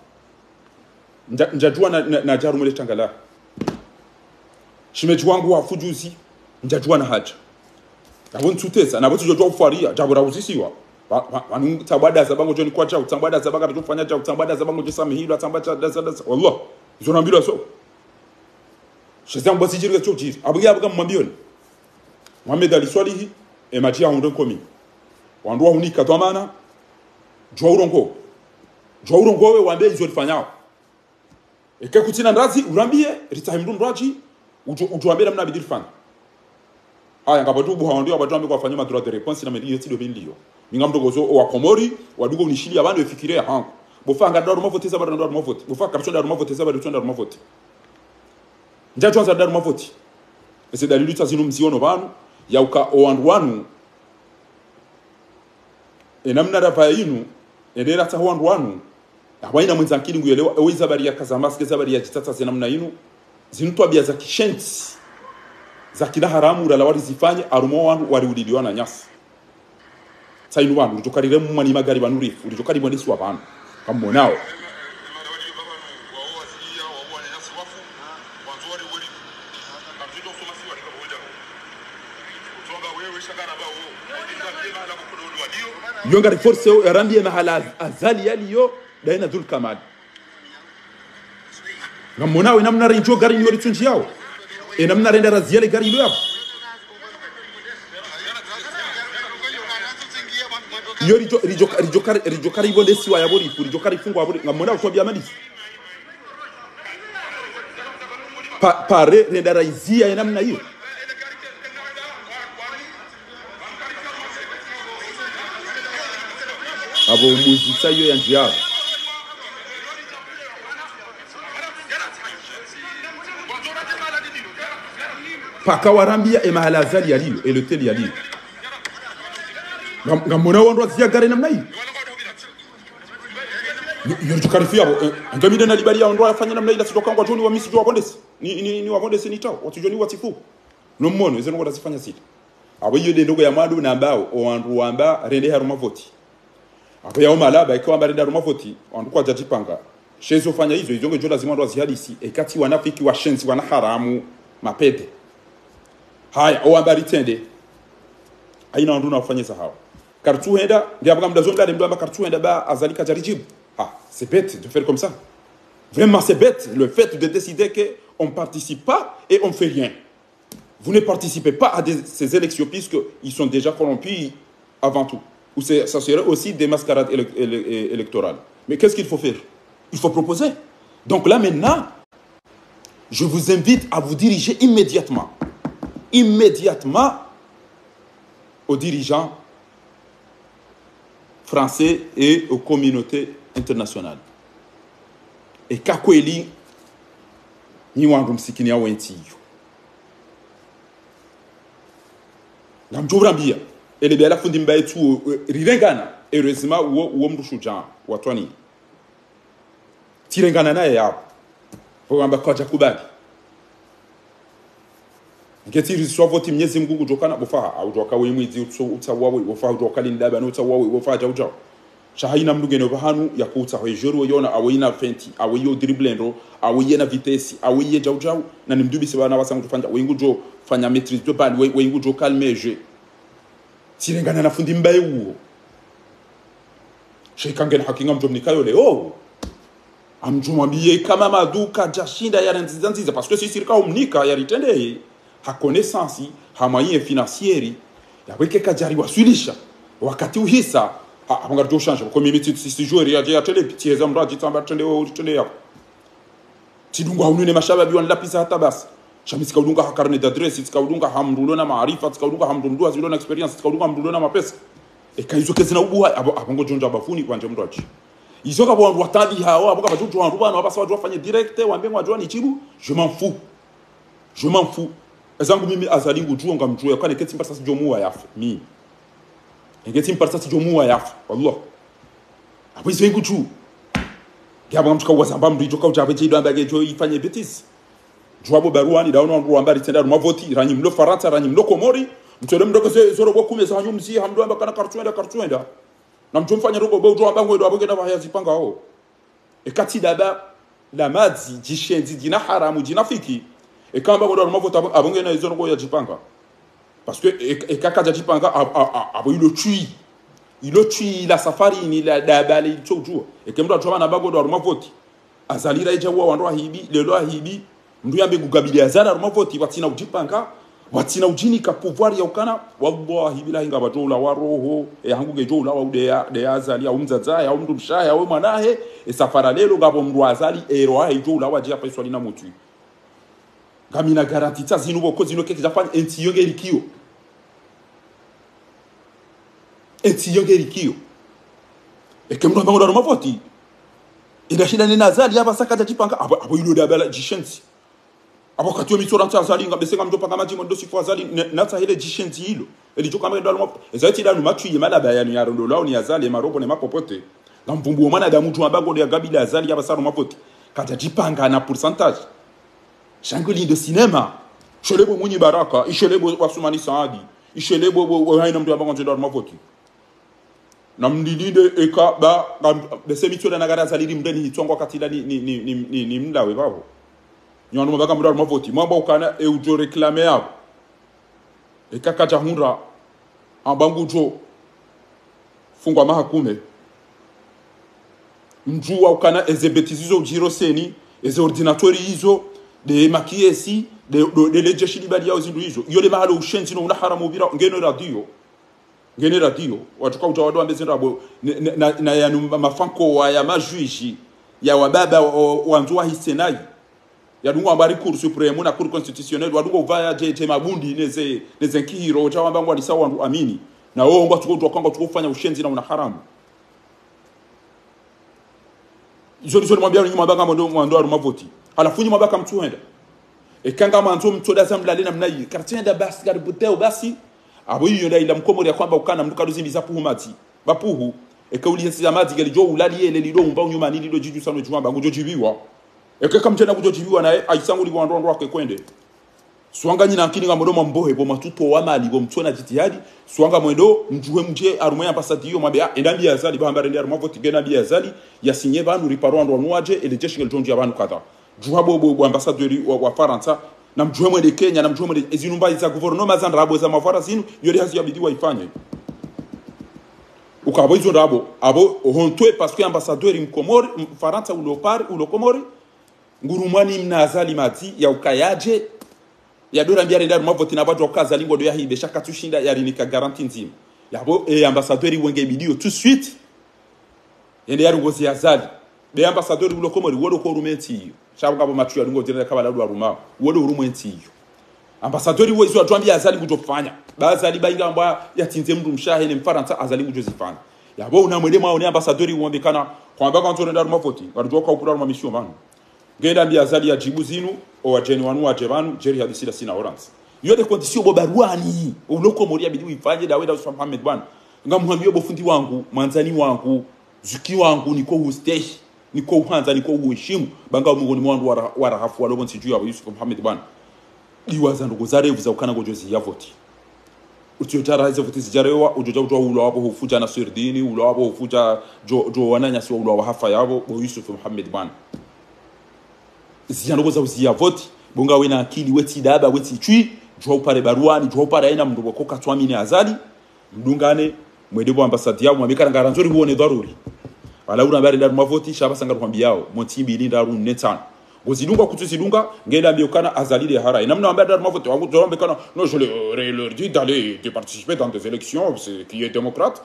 Speaker 1: njajua na jaru mwele tangala shimeji wangu wa fujuzi njajua na haja abo ntutesa nabo tujojwa kufaria jabura uzisiwa wanu tabada zabango joni kwa cha tabada zabanga tufanya cha tabada zabango jisamihilo tabada da wallah zona mbilo so shazam basi jirga choji abuya abuga mwambioni Mohamed Ali Swalihi e matia hundo komi wandua hunika twamana jwa urongo we wambe izo lifanyao eke kutina ndazi urambie ritahimdu mraji utuambie namna bidil fanya haya ngabadubu haondio abajambe kwa fanyima droit de réponse na meli yeti do binlio mingamdo gozo wa komori wadugo unishili abantu efikiria hangu bofanga ndaro mavote za ndaro mavote bofanga kapchon ndaro mavote za ndaro mavote njacho za ndaro mavote ese dalilu tazinu mziono banu ya uka oandwanu enamna rafa inu endera ta oandwanu abaina mwenzankili nguyelewa eweza bari ya kazamaske za bari ya jitata zinamna inu zinutwa bia za kishenzi za kila haramu ula lawari zifanye arumo wangu wali uliliwa na nyasi sainu wangu ulijokarire mwani magari wanurifu ulijokari mwandisi wa banu kama nao yonga force ya rambie mahala azali yaliyo daina dhul kamal ngamona we namna renjo gari ni wali tunji yao namna renda raziale gari ilo yao yo rijokari bonde siwa ya bori rijokari fungwa bori ngamona utobia malisi pare renda raizia namna hiyo abo muzika yo ya njia paka warambia e mahala azali yaliyo e loteli yaliyo ngamona wandwa zia gare namna hii yo tukarifia abo ngamide na libali ya wandwa afanya namna hii latoka kwa joni wa misi jo wabondesi ni wabondesi ni tao watu joni watifu no mmono ezo ngoda zifanya sita abo yo de ndogo ya madu na ambao wandu wamba rende haruma voti apo ya omalaba ikiwa mbali ndaruma voti wanduko ajajipanga shezo fanya hizo izonge jo lazima ndo zihadisi ekati wanafiki wa shenzi wana haramu mapede haya o ambari tende aina ndo na ufanye sahawa kartu henda ndia baga mdazonga ndo amba kartu henda ba azalika jarijibu c'est bête de faire comme ça vraiment c'est bête le fait de décider que on participe pas et on fait rien vous ne participez pas à ces élections puisque ils sont déjà corrompus avant tout ou ça serait aussi des mascarades électorales. Mais qu'est-ce qu'il faut faire? Il faut proposer. Donc là maintenant, je vous invite à vous diriger immédiatement aux dirigeants français et aux communautés internationales. Et kakweli ni wangu msikini ya wentiyo. Namjurambia ele bela fundi mbaye tu rirengana heureusement uwo mrushuja watwani tirengana naye yapo kwamba kwa jakubali ngeti rizwa voti mnyezi mgungu jokana bofa au joka we mwizi utawawe bofa joka lindaba no utawawe bofa jauja shahina mlugene bahanu yakuta ho joro yona awina fenti awiyo driblendo awiye na vitesse awiye jauja na nimdubi sebana basangu tufanya wengujo fanya maîtrise de balle wengujo calmer jeu tirengana na fundi mbaye uo shekangen hakinga mjomnikayo leo amjumwambie kama maduka jashinda ya nzanziza parce que si sirika umnika ya ritende ha connaissance ha moyen financieri ya weke kajari wasulisha wakati uhisa abanga ryo change ko mimiti si joueur ya tele pitié za mraji tamba tende yako tidunga unune mashababi wan lapisa hata basi shamisi kaudunga ha carnet d'adresse kaudunga hamrulo na maarifa kaudunga hamrulo azilo na experience kaudunga hamrulo na mapesa ekaizo kezina ubuha abongo jonja bafuni kwanje mraji izoka bo watadi hawa aboka bajuju wandu bana abasa wajua fanye direct wambengo wajua ni chibu je m'en fous ezangu mimi azalingu juo ngamjua kana keti mpasa sijomuwa yafe mi ngeti mpasa sijomuwa yafe wallah abo izo nguju ngiyaba ngamchuka wazamba mrijo ka ujabe chido ambage jo ifanye betis jwabo baruani daona wandu ambari tenda rumavoti ranyi mlo faransa ranyi mlo komori mtole mdogo zoro bokume za nyumzi hamdo amba kana kartuenda na mjomfanya robo bo ujwa bango ndo abogenda bahazipanga hao ekati daba la madzi jishenzi dina haramu dinafiki ekamba ndo rumavota abongena izo ngo yajipanga parce que et kaka jajipanga abo ilo tui ilo tui la safari ni la dabale itojo et kemdo atwa na bago do rumavoti azalira ejawa wando ahibi lelo ahibi ndu yambe kugabili azara rumavoti watina ujipanga watina ujini ka pouvoir ya ukana wallahi bilahi ngabatola wa roho hangu gejola wa de azali ya umzaza ya umndu mshaya wa mwanahe safara lelo ngabo mndu azali ero ahijola wa jia peswali na mutu gamina garantita zinubo ko zino keke jafanya entiyogerikio ekemdo mbango da rumavoti idashida ni nazali hapa saka jipanga abo ilo dabala jishensi abo katio misoranta azali ngabesenga mtopanga majimo ndo sifu azali natsa hele jishensi hilo elijoka mwe ndalo ezati danu matu yimala bayanu ya rondo lao ni azali marobo ne mapopote ngamvumbu mwana da mtu ambago ya gabila azali hapa saro mapoti kata jipanga na pourcentage shangoli de cinema shelebo munyi baraka ishelebo wasumani saadi ishelebo haina mtu ambago ndalo mapoti na mdidide eka ba bese mitsola na gara zaliri mndeni hitsongo katila ni mlawe babo nyano mabaka mdalo mavoti mwamba ukana e ujo reclamer yabo eka kacha hunra ambangu jo fungwa mahakume mjua ukana ezebetizizo ujiro seni eze ordinatori hizo de makiesi de lejeshi libali yao zindu hizo yole mahalo ushenzi no unaharamu bira ngene radio watuka utawadwa mbezendo abo na ya mafanko ya majuiji ya wababa wanzua hisenai ya dungu ambari cour supreme na cour constitutionnelle wadugo vaya je mabundi neze nkihiro utawamba ngo alisawa wandu amini na wao ngo tuko kwanga tukufanya ushenzi na una haramu zori mwambia nyuma banga ndo rumavoti alafu nyuma baka mtuenda ekanga manzo mtoda zamlale na mnayi kartienda basi gaributeo basi abo yiyo ila mkomori ya kwamba ukana mduka ruzimbi za puhu mati bapuhu ekauli hesi ya mati galijo ulali ele lido umba unyuma nili do jiju sano juamba ngujo jibiwa ekeka mtena ngujo jibiwa na aisangu li wando wake kwende swanga nyina nkini ngamodo mbohe bo matuto wa mali bo mtona jitihadi swanga mwendo mjuwe mje arumaya pasati yo mabe endambi ya zali bahamba rende arumavoti gena bi ya zali ya sinye banu riparo ando nuaje ele jeshi ngeljonji abantu kata juwa bo ambassadeur wa Faransa na mjuwe mwende Kenya na mjuwe mwende ezinumba za gouvernement za rabo za mafara zinu yori hasi yabidi waifanye ukabo hizo rabo abo hontwe parce que ambassadeur mkomori Faransa ulo Komori ngurumani mnazali mati ya ukayaje ya dora mbia renda rumavoti na bado kaza lingo do ya hibe shaka tushinda ya rinika garanti nzima yabo ambassadeur wenge bidio tout de suite yende ya ngozi ya zali de ambassadeur ulo Komori wodo ko rumenti shabanga bo matu ya lingo direka kabala do aruma wodo rumenti ambassadeur wezo atwambia azali kutofanya bazali bainga mbwa yatinze mndu mshahe ne Mfaransa azali kujozifanya yabo unamwele mwa ne ambassadeur uombekana kwamba kanzo renda rumavoti wadoka ukura ruma mission bana ngenda mbia azali ya jibu zinu o wajeni wanu wajebanu jeri hadisila sina orange yode condition bo baruani ulo Komori abidi uifanye dawe da Muhammad bwana ngamuhambiyo bofundi wangu mwanzani wangu zuki wangu niko husteshi niko uhanza niko uheshimu banga umugoni mwandu warahafu walobo nsiju ya Yusuf Muhammad bwana liwaza ndugo zarevu za ukana gojozi ya voti utiyotara hizo voti zijarewa ujoja ujo ulo wabo hufuja na sirdini ulo wabo hufuja jo wananya si ulo wahafa yabo bo Yusuf Muhammad bwana ziyanogo za uziya voti bonga wena akili weti daba weti chui jo upare baruani jo upare aina mndu wako katwamini azali mdungane mwedebo ambasadi yao mwabekana ngaranzori huone dharuri wala una bari nda mavoti shaba sanga kwambiao motimbi linda ru netan gozidunga kutuzidunga ngenda biokana azali de hara namna ambia nda mavoti wangu zorombe kana no je leur dis d'aller de participer dans des élections c'est qui est démocrate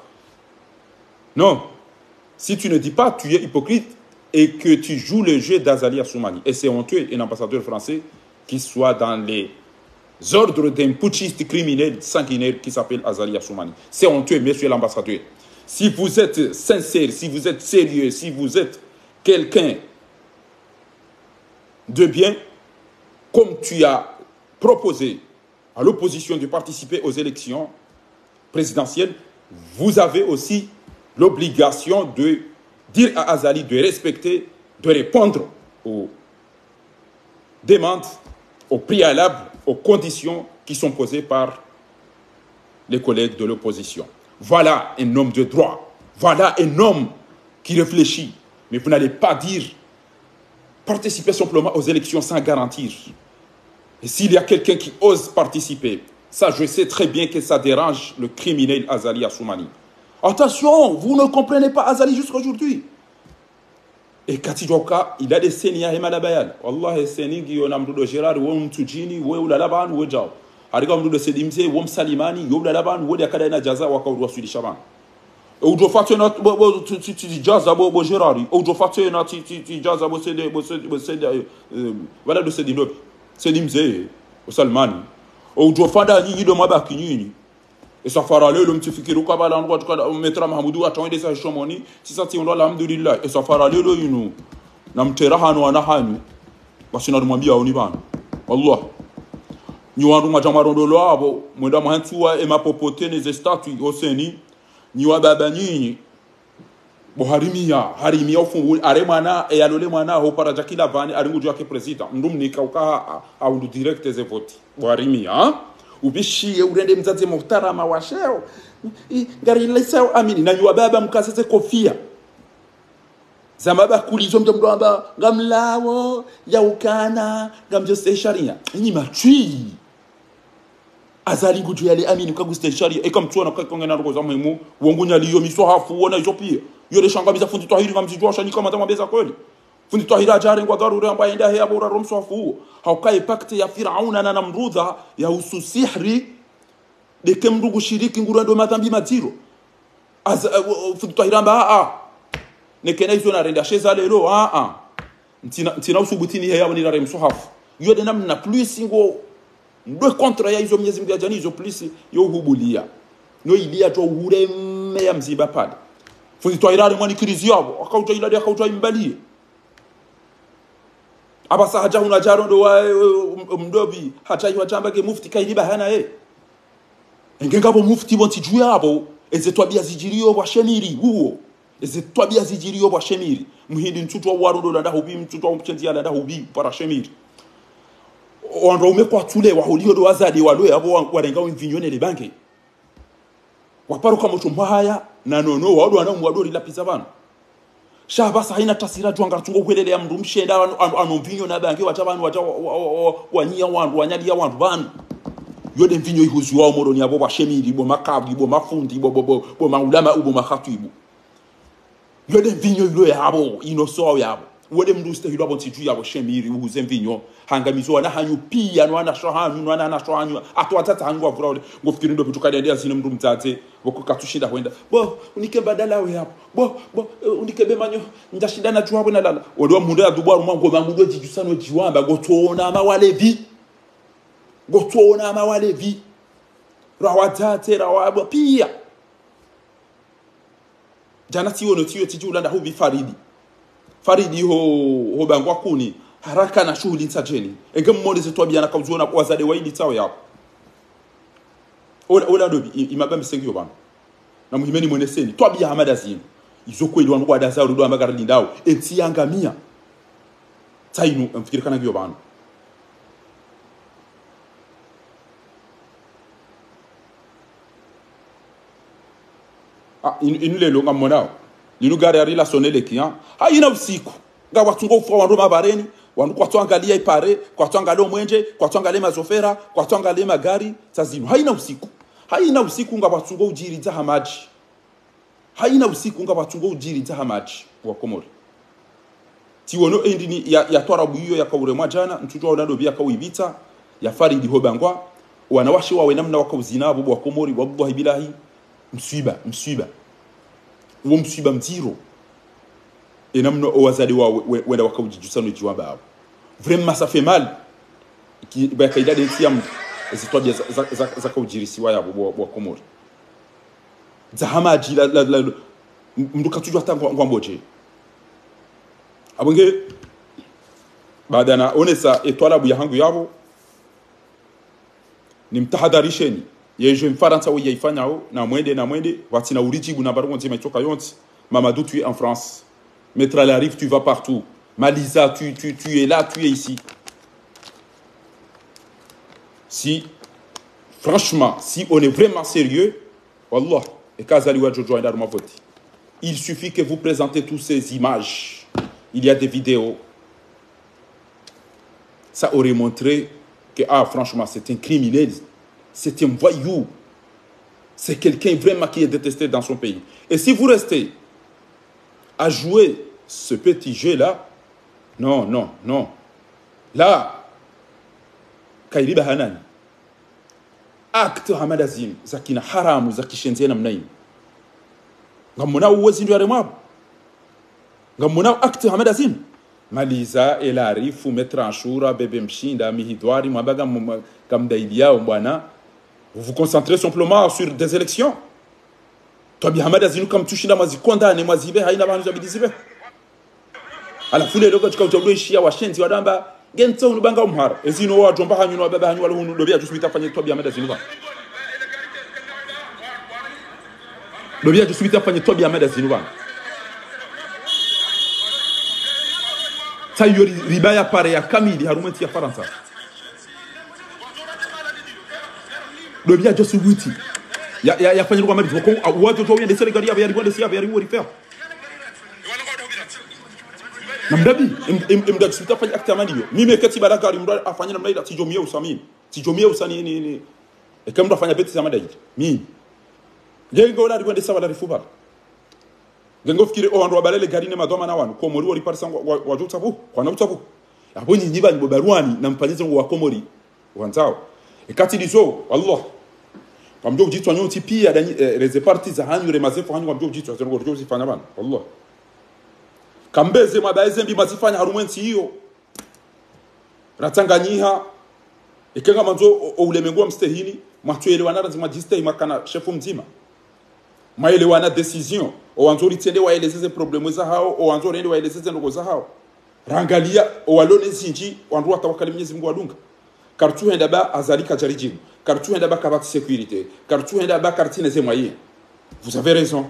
Speaker 1: non si tu ne dis pas tu es hypocrite et que tu joues le jeu d'Azali Assoumani et c'est honteux un ambassadeur français qui soit dans les ordres d'un putschiste criminel sanguinaire qui s'appelle Azali Assoumani c'est honteux monsieur l'ambassadeur. Si vous êtes sincère, si vous êtes sérieux, si vous êtes quelqu'un de bien, comme tu as proposé à l'opposition de participer aux élections présidentielles, vous avez aussi l'obligation de dire à Azali de respecter, de répondre aux demandes, aux préalables, aux conditions qui sont posées par les collègues de l'opposition. Voilà un homme de droit. Voilà un homme qui réfléchit. Mais vous n'allez pas dire participer simplement aux élections sans garantir. Et s'il y a quelqu'un qui ose participer, Ça, je sais très bien que ça dérange le criminel Azali Assoumani. Attention, vous ne comprenez pas Azali jusqu'à aujourd'hui. Et Katijoka, il a des sénies à Hemalabayal. Allah est séni qui on a mdou de Gérard, ou Mtujini, ou Ulalaban, ou Djao. Ariga mdou de Sedimse, ou Msalimani, ou Ulalaban, ou Yakadena Jaza, ou Akaudwa Sudi Shaban. Ou je fais un Jaza, ou Gérard, ou je fais un Jaza, voilà de Sedim, Sedimse, ou Salmani. Ou je fais un Nini de Mabakini. Et ça fera le petit fikiru kabala en droit de mettre Mahamoudou à tendre sa chomoni, si ça tient l'alhamdulillah. Et ça fera le inu. Nam terahanu anahanu. Basina de Mambia Uniban. Allah. Ni wandu majamaro de loabo, mwenda mahantua et ma popote les statues au seni, ni wababani. Boharimia, harimia au fond, aremana et alole mana au parajakila vani, arimujua ke président. Ndumni kauka a un direct des votes. Boharimia, ubishi urende mzazi muhtarama wa sheo ngari lesao amini na nywa baba mkasese kofia zamaba kulizo mdomba ngamlawo ya ukana ngamjose sharia ni matui azali gudu yale amini kaguste sharia e comme tuona kwa kongena roza memu wongunya liyo miswahafu wona jopie yole shanga biza fundi twahiri ngamjijwa shani kama tamabeza kweli fundi twahira jare ngwa darure ambaye nda ya bora romswafu haukai pakte ya Firauna na Namrudha ya ususihri de kemdu gushiriki ngurando matambi maziro fundi twahiramba nekena izo na renda sheza lero ntina usubutini ya wani na remsohafu yode namna plus ngo ndo kontra ya izo mnyezi mgajani izo plus yo hubulia no ilia to ureme ya mziba pale fundi twahirare mwani kirizi yabo akauta iladi akauta imbalie abasa haja unajaro ndo wa mdobi hata yiwa chamba ke mufti kailiba hana ngengabo mufti bonti juyabo eze twabia zijirio bwa shemiri huo eze twabia zijirio bwa shemiri muhindi mtutu wa warudo landa hubi mtutu wa mchenzi landa hubi para shemiri ondo umekwa tule wa holio do azadi waloe abo warenga mvinyone le banke waparuka moto mbaya na nono wado anamwadori lapisa bana shabasa haina tasira jwanga tungo kwelele ya mndu mshenda anomvinyo na bange watabanu wanyia wandu wanyalia wandu banu yode mvinyo ihuzi wao moro ni abo bashemiri bo makabu bo mafundi bo maulama ubo makhatibu yode mvinyo ilo yabo inoso yabo wode mndu stehilo abo tiju yabo shemiri uhuze mvinyo hangamizo na hanyu pia no ana shohanyu no ana shohanyu atwatata hangu avura ngofikiri ndo bituka ndia zine mndu mtate boko katushinda kwenda bo unike badala we hapo bo unike be manyo ndashinda na juwa bwana lala wado mundu ya dubwa mwango mangu jijusano jiwamba gotona amawalevi rawatate rawabo pia jana tiyo tijulanda hubi faridi ho bangwa kuni haraka na shughuli ntajeni enge mmone zetu abiana kauziona kwa zade waidi tao yao ola dobi imabambi sengyo bana na muhimeni mweneseni twabia hamada zinu izoko ili wanukwa daza urudo amagara lindao eti yangamia tainu mfikiri kana gyo bana inule longa monao linu gari ya relatione le client haina usiku nga watungo ufuwa wandu mabareni wandu kwa tuangalia ipare kwa tuangalia mwenje kwa tuangalia mazofera kwa tuangalia magari tazinu haina usiku nga watungo ujiri za hamaji haina usiku nga watungo ujiri za hamaji wa Komori tiwono endini ya twarabu hiyo ya kaure mwajana ntujua unado bia kawibita ya faridi hobangwa wanawashi wawe namna wakauzina abubu wa Komori wallahi bilahi msiba uo msiba mtiro enamno owazade wa wenda wakawujijusano jiwamba hapo vraiment ça fait mal ki ba kaida de tiam ezitwabia za kawujirisiwa yabo wa Komori zahama jila mduka tujwa tangu ngwamboje abonge baada na onesa etwala ya hangu yabo ni mtahadharisheni yeje mfaransa we yaifanyao na mwende watina urijibu na barongo nzima itoka yonti Mamadou tu es en France Maître Larif tu vas partout Malisa tu es là tu es ici si franchement si on est vraiment sérieux wallah et kazaliwa jojo enda ma vote il suffit que vous présentez toutes ces images il y a des vidéos ça aurait montré que franchement c'est un criminel c'est un voyou. C'est quelqu'un vraiment qui est détesté dans son pays. Et si vous restez à jouer ce petit jeu-là, non, non, non. Là, Kairiba Hanan, acte Hamadazim, Zakina Haram, Zakishenzen Amnaim. Gamona uwezi ndio aremabu. Gamona acte Hamadazim. Maliza elari fumetra anshura bebe mshinda mihidwari mwabaga kamdaidia bwana. Vous vous concentrez simplement sur des élections. Toi bien Hamadazim comme tushinda mazikonda ne mazibe haina bantu zabidizibe. Ala fule loko chikautabwe shia washenzi wadamba gento unubanga umhara. Ezino wa jomba hanyuno baba hanyuno wala hunu dobia jusubita fanye toi bien Hamadazim ba. Dobia jusubita fanye toi bien Hamadazim ba. Sayori ribaya pare ya kamili harumenti ya Faransa. Dobia josubuti. Ya fanye kwa mali wako watu tu wende Senegal ya yari kwenda siya yari wori faire. Namdabi imda sita fanye acte amani yo. Mimi kati baraka rimda afanye namna ila tijomie usamini. Tijomie usani ni e kamda fanya beti za madai. Mimi. Gengo la kwenda sawa la rifuba. Gengo fikiri o andwa balele garine madoma na wanu komori wori parisa wa jutabu kwa na utabu. Abo nyinyiba ni bobaruani na mpanyizo wa komori wanzao. E kati dizo Allah kamjo jitwa nyoti pia les parties za hanyu remazefu hanyu kamjo jitwa zero gojo zifanya bana Allah kambeze mabaeze mbi mazifanya harumwensi hiyo ratanganyiha ikenga manzo oulemengo mstehini matwelewana lazima jiste makana chefu mzima maelewana decision owanzo litende waelezeze problemu za hao owanzo rende waelezeze ndogo za hao rangalia owalone zinji wandu watawakali Mwenyezi Mungu wadunga kartu henda ba azalika jarijimu kartu henda ba kabati sécurité kartu henda ba kartine ze moyens. Vous avez raison.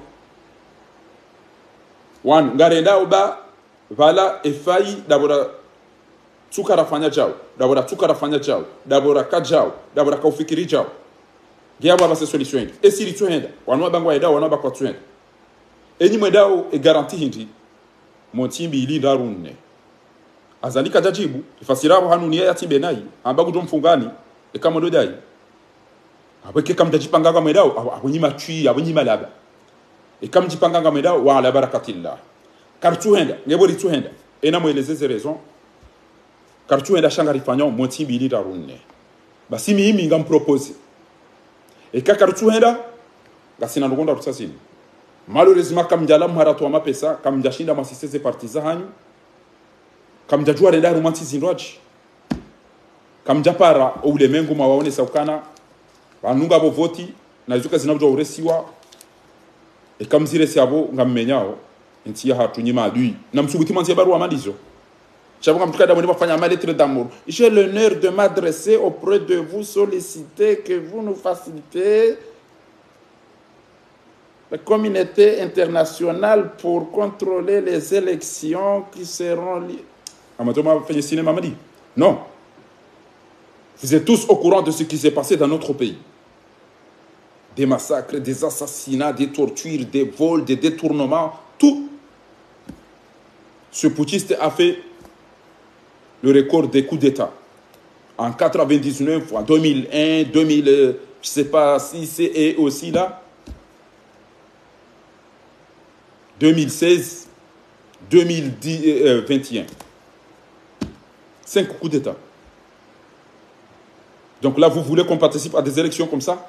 Speaker 1: Wan ngarenda oba vala efai dabora tukara fanya jao dabora tukara fanya jao dabora kajao dabora kaufikiri jao giaba ba solution et si tu henda wanwa bangwa eda wanwa ba kwa tu henda enyi mwedao e garantie hindi montimbi ili darunne azalika jajibu ifasirabo hanunia ya timbe nayi ambagu mfungani e kama dodai abeke kam dajipanga kama medao abonyima tui abonyima laba e kam jipanga kama medao wa ala barakatillah kartu henda ngebori tu henda ena mwelezeze raison kartu henda shanga rifanyo montimbi ili darunne basi mimi ngam propose e ka kartu henda gasina ndogonda rutsasini malheureusement kam jala mharatu wa mapesa kam jashinda masiseze partiza hanyu kam jajua renda romanti zindoaji kam japara ulemengu mawaone saukana banunga bo voti na zuka zinabjo uresiwa e kam ziresi abo ngamenyao ntia hatunyima adui na msubuti manzi barua malizo chabonga mtukada mwini bafanya ma lettre d'amour. J'ai l'honneur de m'adresser auprès de vous solliciter que vous nous facilitez la communauté internationale pour contrôler les élections qui seront liées. Amatoma fait cinéma m'a dit non. Vous êtes tous au courant de ce qui s'est passé dans notre pays. Des massacres, des assassinats, des tortures, des vols, des détournements, tout. Ce putschiste a fait le record des coups d'État. En 99, en 2001, 2000, je ne sais pas si c'est aussi là. 2016, 2021. 5 coups d'État. Donc là, vous voulez qu'on participe à des élections comme ça?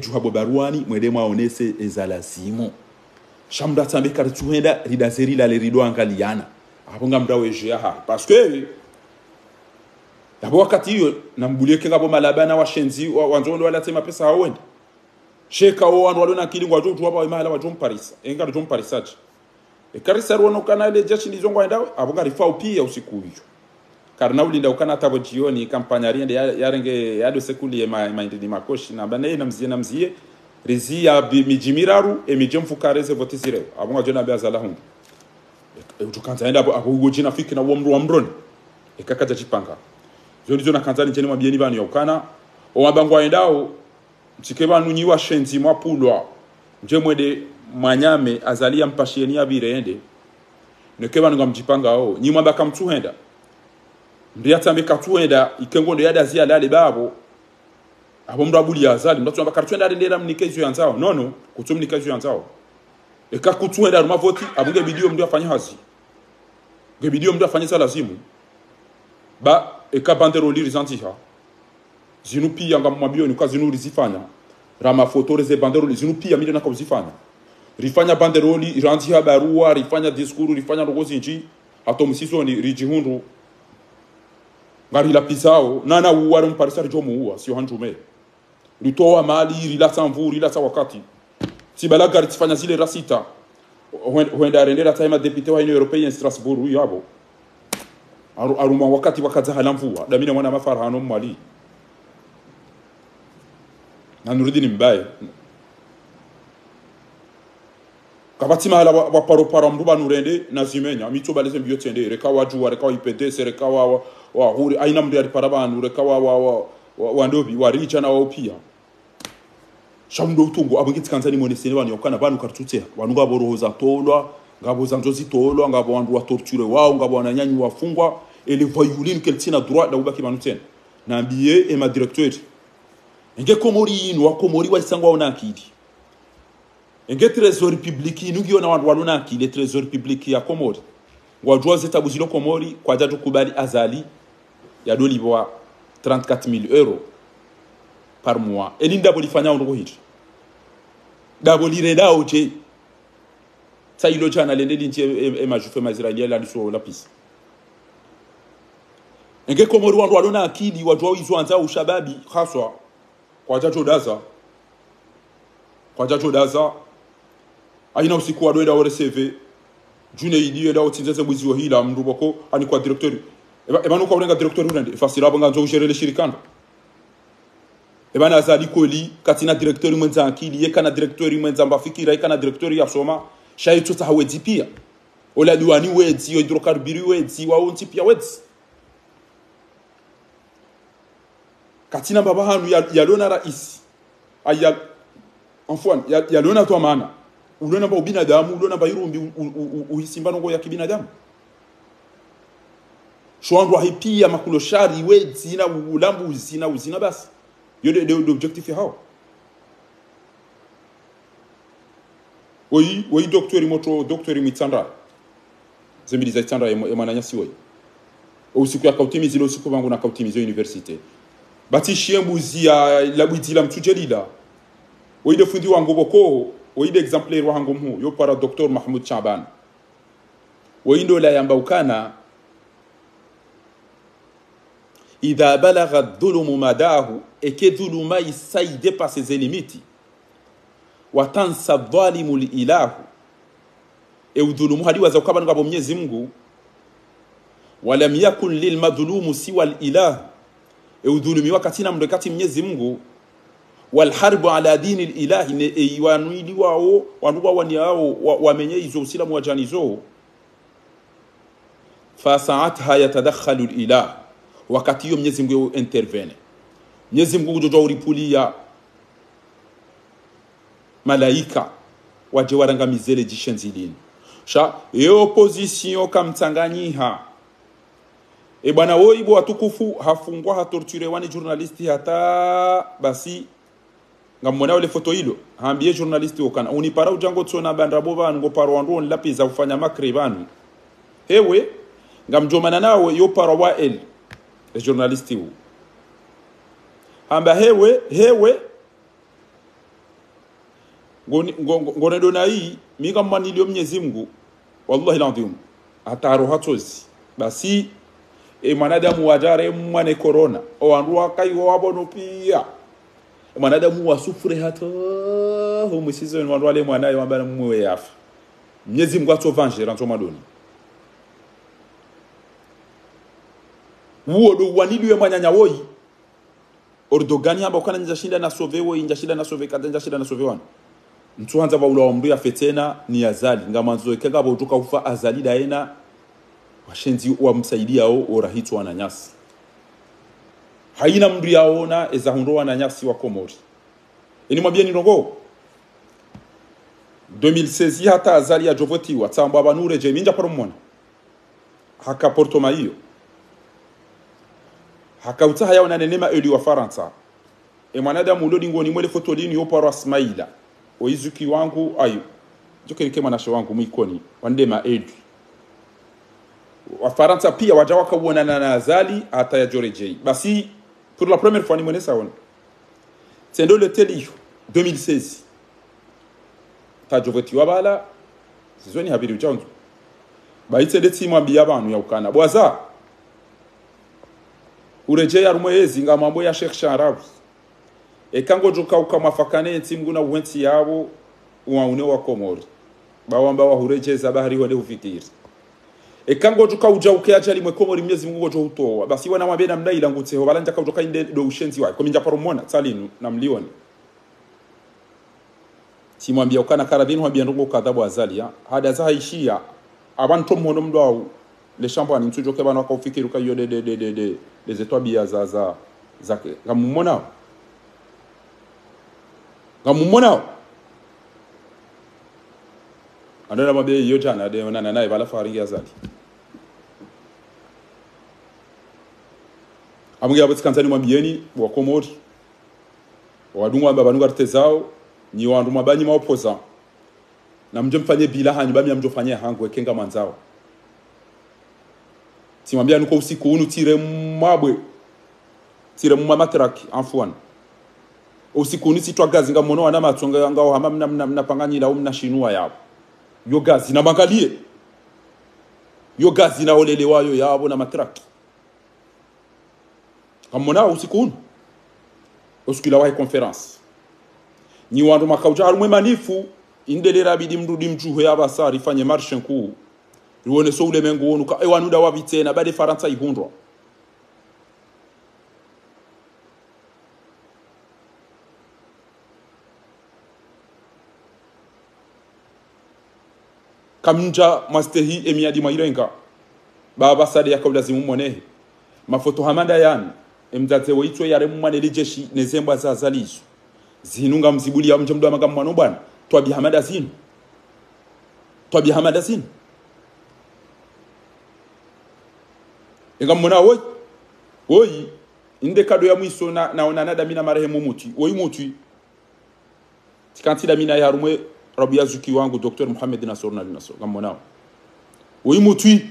Speaker 1: Parce que d'abord wakati hiyo nambulie kenga bo malabana washenzi wanzondo wala tema pesa hawenda sheka o wandu walona kili ngwajo tu hapa imala wajo Paris enga wajo Paris aje e karisa rono kana ile jeshi ndizongo enda abunga rifao pia usiku hiyo karna ulinda ukana tabo jioni kampanya riende yarenge yado sekuli maindi makoshi na bana ina mzie rizi ya mijimiraru e mijemfukareze votisire abunga jona beazala hundu utukanza enda abo ugojina fiki na womru wamroni e kakaja jipanga zoni na kanzani cheni mabieni bani yokana o mabangwa endao mtikeba nunyiwa shenzi mwapulwa njemwede manyame azalia mpashieni abire ende nekeba ngamjipanga o nyimwa baka mtuhenda ndiyatambe katuenda ikengondo yada zia lale babo abo mrabuli azali mtu amba kartwenda rendera mnikezo yanzao nono kutumnikezo yanzao eka kutwenda ruma voti abunge bidio mndu afanye hazi nge bidio mndu afanye lazimu ba eka banderoli rizantiha zinupi yanga mwabioni kwa zinuri zifanya rama foto ze banderoli zinupi ya milena kwa zifanya rifanya banderoli irantiha barua rifanya diskuru rifanya rogozi nji hato msisoni rijihundu ngari la pisao nana uware mparisa rijomo uwa sio hanjume ritoa mali rilasa mvuri rilasa wakati sibala gari tifanya zile rasita huenda rendera taima depute wa Union Européenne Strasbourg yabo aruma wakati wakaza halamvua damina mwana mafarhano mali na nuridi ni mbaye kabati mahala wa paro mruba nurende na zimenya mito baleze mbio tende reka wajua reka wa IPDC reka wa huri aina mdu ya parabanu reka wa ndobi wa richa na wa upia shamundo utungo abangiti kanzani monesene bani yokana banu kartutea wanunga borohoza tolwa ngabo zanzozi tolwa ngabo wandu wa torture wao ngabo wananyanyi wafungwa ele voyulin keltina droit da ubaki banuten na mbiye e ma directeur nge komori inu wa komori wa isangwa ona akidi nge trésor public inu ngiona wandu walona akidi trésor public ya komori ngwajua zeta buzilo komori kwa jaju kubali azali ya dolibwa 34,000 euros par mois elinda bolifanya ndoko hiti dabo lireda oje sayilo jana lende linti e majufe maziralia la liso lapis nge komori wandu walona akili wajua izwanza ushababi haswa kwa jajo daza aina usiku wa doida ore CV june idi enda utinzeze mwizi wa hila mruboko ani kwa directeur ebanu kwa urenga directeur urende fasira banga nzo ugere le shirikando ebana azali koli katina directeur mwenza akili yekana directeur mwenza mbafikira yekana directeur ya soma shaito tahawezi pia ola diwani wedi yo hydrocarburi wedi wa unti pia wedi katina baba hanu ya lona rais aya enfant ya lona to maana ulona ba binadamu ulona ba yirumbi uhisimba ngo ya kibinadamu shwandwa hipia makuloshari wedi na ulambu uzina basi yo de objectif hao oui docteur moto docteur mitsandra zemili za tsandra emananya siwe usiku ya kautimizi lo usiku bangu na kautimizi university bati shiembuzi ya labwiti la mtujelila oui de fundi wangu boko oui de exemplaire wa hangu mhu yo para docteur Mahmoud Chaban oui ndo la yamba ukana idha balagha adh-dhulumu madahu ekedhuluma isai dépasser ses limites wa tansa dhalimu lilahu e udhulumu hadi waza ukaba ngabo Mwenyezi Mungu walam yakun lilmadhlumu siwa alilah e udhulumi wakati na mndekati Mwenyezi Mungu wal harbu ala dini alilah ne iwanwili wao wanuba wani wao wamenye hizo usilamu wa janizo fa sa'atha yatadakhalu alilah wakati hiyo Mwenyezi Mungu intervene Mwenyezi Mungu jojo uripulia malaika waje warangamizele jishenzilini sha opposition kamtanganyiha e bwana woibo watukufu hafungwa hatorture wani journalisti hata basi ngamona wale foto hilo haambie journalisti okana unipara ujango tsona bandrabo banu ngo paro wandu lapiza ufanya makri banu hewe ngamjomana nawe yo paro wa el e journalisti hu hamba hewe ngone dona hii mika mmanilio Mwenyezi Mungu wallahi lazim ataro hatozi basi e mwanadamu wajare mwane corona o anduwa kai wabono pia e mwanadamu wasufure hato humu season wale mwanae wabana mwe yafi Mwenyezi Mungu atovange ranzo madoni uo do wanilio mwanyanya woi ordogani hamba ukana njashinda na sovewo njashinda na sove kada njashinda na sovewana mtuanza baula wa mbuya fetena ni azali ngamanzo ikega botuka ufa azali daena washenzi wa msaidia o orahitwa wananyasi haina mndu yaona eza hundo wananyasi wa Komori eni mwambie ni rongo 2016 hata azali ya jovoti wa tsamba banure je minja poromona haka porto maiyo haka utaha ya wananema eli wa Faransa e mwanadamu ndo ngoni mwele fotolini yo paro asmaila oizuki wangu ayo joke ni kema nasho wangu mwikoni wandema edu Wafaransa pia wajawa kuona na Azali hata ya Jorejei. Basi pour la première fois ni mwene saona. Tendo le telio 2016. Ta joveti wabala sizoni habiri ujanzu. Ba itende timu ambia banu ya ukana. Bwaza. Urejei arumwezi nga mambo ya Sheikh Sharabu. E kango joka ukamafakane timu guna uwenti yabo uwaune wa Komori. Bawamba wa hurejeza bahari wale ufikiri. Ekango joka uja ukeacha limwe Komori miezi Mungu jo utoa basi wana mwabena mdaila ngutseho balanja ka ujoka inde do ushenzi wa kominja paromona salinu na mlioni simwambia ukana karadhinu hambia ndongo kadhabu Azali hada za haishia abantu mmono mdwao le champagne ntujo ke bana wakaufikiri ukayo de les étoiles za ngamumona andana mabe yo jana de onana naye bala faringi Azali amugia abatsikanzani mwambieni wa Komori wadungwa babanunga artezao ni wandu mabanyi maopoza na mje mfanye bila hanyu bami mje mfanye hangu ekenga manzao simwambia nuko usiku unu tire matraki anfuan usiku unu sitwa gazi nga mono wana matonga ngao hama mna panganyila mna shinua yabo yo gazi na bangalie yo gazi na olele wayo yabo na matraki kamona usiku usikila wa conference ni wandu makauja harumwe manifu indelera bidi mrudi mjuho ya basari fanye marche nkuu ruone so ule mengo wonu ka ewanuda wa vitena bade Faransa ihundwa kamnja mastehi emiadi mairenga baba sade yakabla zimu monehe mafoto hamanda yani emzaze woitwe yare mumane jeshi nezemba za Azalizo zinunga mzibuli ya mjamdo wa magamwano bwana twabi hamada zinu engamona woi inde kado ya mwiso na onanada mina marehemu muti woi muti tikantida mina ya harumwe rabi yazuki wangu Dr. Muhammad Nasor na Nasor ngamona woi muti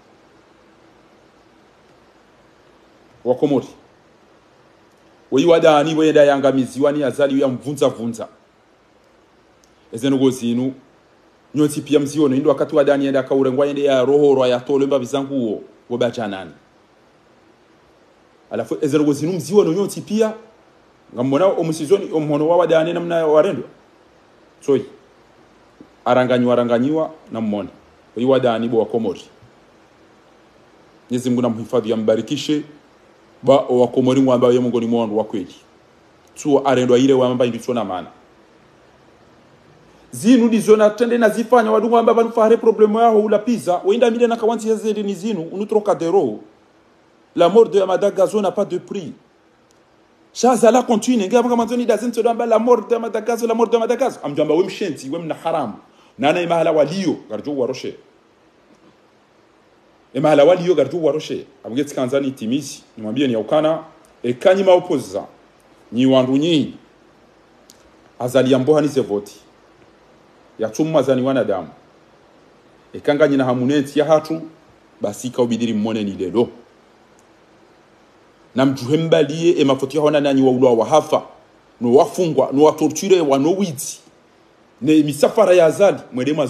Speaker 1: wa Komori woi wadani wenda yangamizi wani Azali ya mvunza ezenugo zinu nyoti pia mzione ndo wakati wadani yenda kaurengwa yende ya roho ya tole mba bizangu wo bajanani alafu ezenugo zinu mzione nyoti pia ngamona omusizoni omhono wa wadani namna warendo soi aranganyiwa na mmone woi wadani bo wa Komori Mwenyezi Mungu namhifadhi ambarikishe ba wa Komori ngwamba ye Mungu ni mwandu wa kweli tu arendo ile wa mamba inditsona maana zinu dizona tende nazifanya wadungu amba banufare problemo yao ulapiza wenda mile na kawanti ya zeli ni zinu unutroka dero la mort de Madagascar n'a pas de prix Shazala continue ngaba kama zoni dazin to amba la mort de Madagascar amjamba we mshenti we mna haram nana imahala walio garjo waroshe imahala walio garjo waroshe amgeti kanzani timisi nimwambie ni yaukana ekanyi maopoza ni wandu nyinyi Azali yamboha ni sevoti ya tumma zani wanadamu ekanganye na hamunenti ya hatu basi kaubidiri mmone ni lelo na mjuhembalie emafoto yahona nanyi wa ulwa wa hafa no wafungwa no watorture wa no witi ne misafara ya Azali mwedema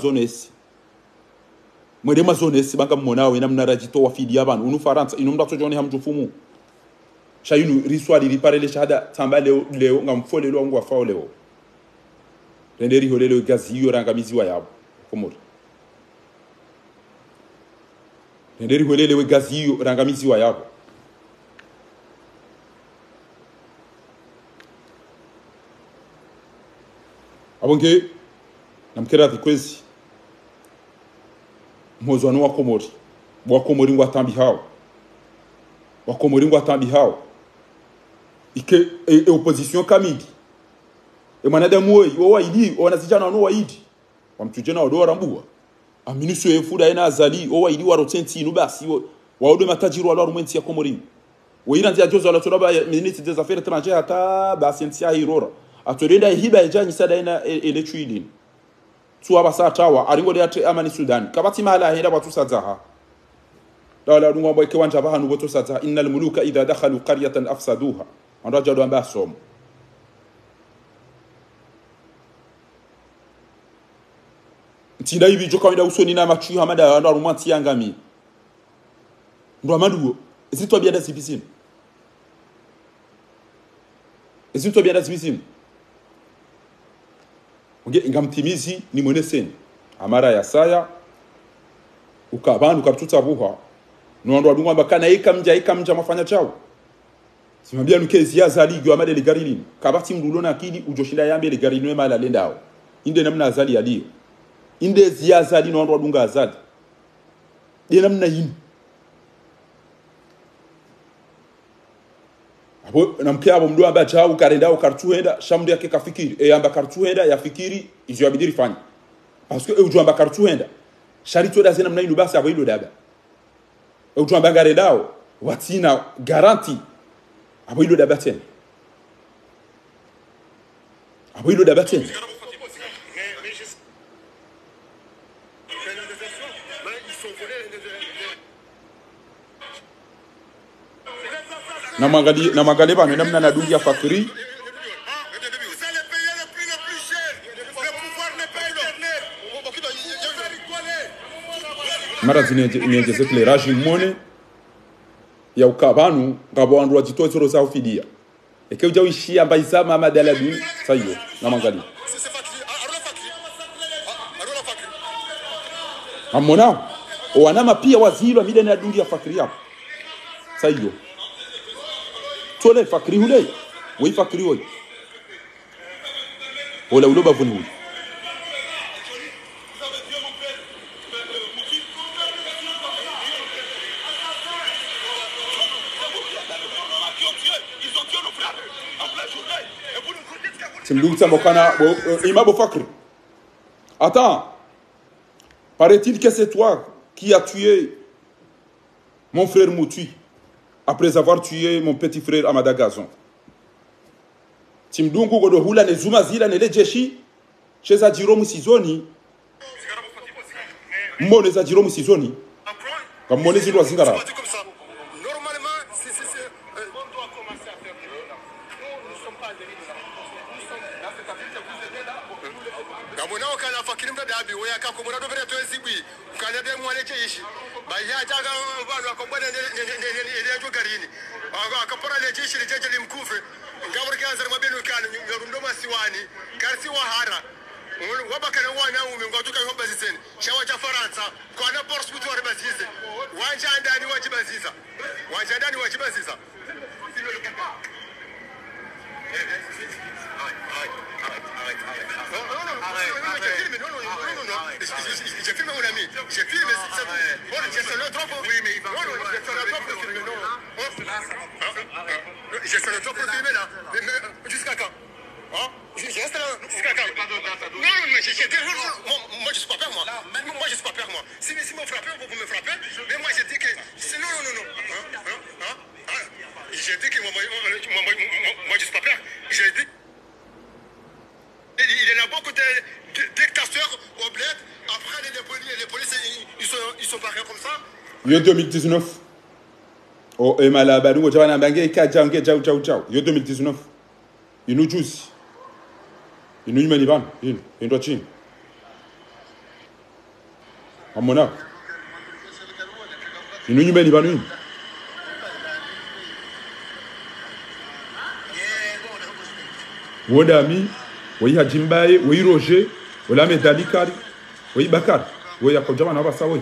Speaker 1: zone esi banga mmonawe na mnarajito wa fidi yabantu unu Faransa inumda tojoni hamjufumu shayinu riswali riparele shahada tamba leo ngamfole lo ngwa fao leo renderi holelo gazi hiyo rangamizi wa yabo Komori renderi holelo gazi hiyo rangamizi wa yabo abonge namkera tikwezi mozwano wa Komori ngwa tambi hao ike opposition kamidi mwanadamu wewe waidi wanazijana no waidi wamtujena odora mbua aminisu efuda ina Azali waidi warotenti no basi waode matajiru walo rumenti ya Komori ويران زي جوز ولا ترابا منيت des affaires étrangères ata ba sentia hirora atolenda hiba ejani sada ina ele chuidin tuwa basa tawa aringo de ate amani Sudan kabati mala hera watu sadzaha dawla dunga boy ke wanja bahanu boto sadzaha innal muluka idha dakhalu qaryatan afsaduha andaja do amba som ntina ibi joka wida usoni na machu hamada ndo rumanti yangami ndo amadu ezitwa biada sibisim ezitwa biada sibisim unge ngamtimizi ni mweneseni amara ya saya ukabanu kaptuta buha ndo adungwa bakana ikamja mafanya chao simambia nukezi ya zali gyo amade le garilin kabati mdulo na kidi ujoshinda yambe le garilin mala lendao inde namna azali aliyo inde ziya zali ndo adunga azali de namna yin abo namkia abo mdo amba chao karenda ukartuenda shamdu yake kafikiri amba kartuenda ya fikiri izo abidiri fanya parce que ujo amba kartuenda sharito da zena mnainu basi abo ilo daba ujo amba garendao watina garanti abo ilo daba tena abo ilo daba tena na magali bana namna na dungi ya fakiri mara zinejeze éclairage mone ya ukabanu ngabo andwa jitozero za ufidia eke uja uishia mbaisa mama daladun sayo na magali amona wanama pia wazilo mida na dungi ya fakiri hapo sayo tole fakiri hule we fakiri hoy wala uloba vunu Timdouta mokana imabo fakri. Attends. Paraît-il que c'est toi qui as tué mon frère Moutui après avoir tué mon petit frère Amada Gazon. Timdungu godo hula ne zuma zila ne lejeshi chez Adjiro Musizoni. Mbone za Adjiro Musizoni. Comme mbone zilo zingara.
Speaker 2: J'ai fait le tour pour filmer là. Mais jusqu'à quand? Hein? Je reste là jusqu'à quand? Non, moi je suis pas peur, moi. Moi je suis pas peur, moi. Si vous me frappez, vous me frappez. Mais moi j'ai dit que. Non. J'ai dit que moi je suis pas peur. J'ai dit. Il y en a beaucoup de dictateurs au bled. Après les policiers, ils sont barrés comme ça.
Speaker 1: Yo 2019. Oh, et malabadou, tu vas en banguer, kajange, ciao. Yo 2019. Il nous juice. Il nous y maniban. Il doit chin. À mon âge. Il nous y maniban. Wodami, oui Hajimbaye, oui Roger, oui la Medalikari, oui Bakar, oui Akojama Navasawi.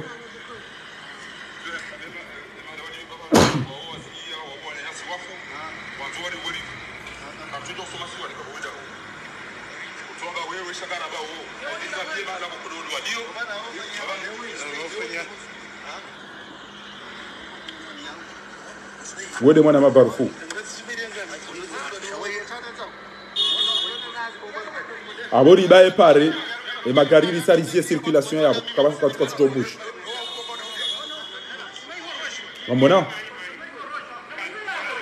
Speaker 1: Wode mwana mabarufu. Abori bae pare e magari risarizie circulation ya kabasa katika tutobush. Mbona?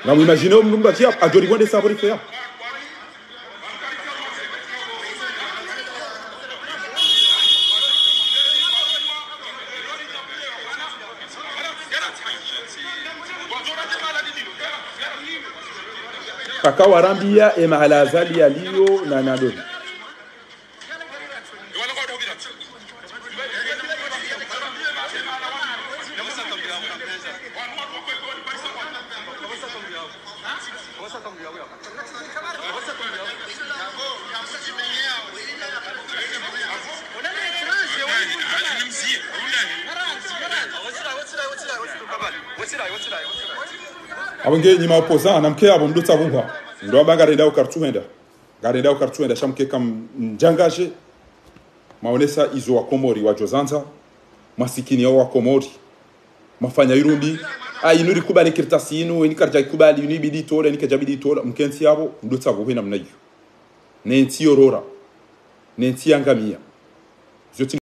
Speaker 1: na imagine o mnumba tia ajori bonde sabori fea paka warambia e mahala azali aliyo na nadoni abonge nyima opposant namke abo mdutsa bunga ndo banga renda ukartuenda shamke kam njangaje maonesa izo wa Komori wa Jozanza masikini wa Komori mafanya irundi inuri kubali kirtasi inu ni karja kubali ni bidi tola ni kajabidi tola mkensi yabo mdutsa buhina mnayo nenti yorora nenti yangamia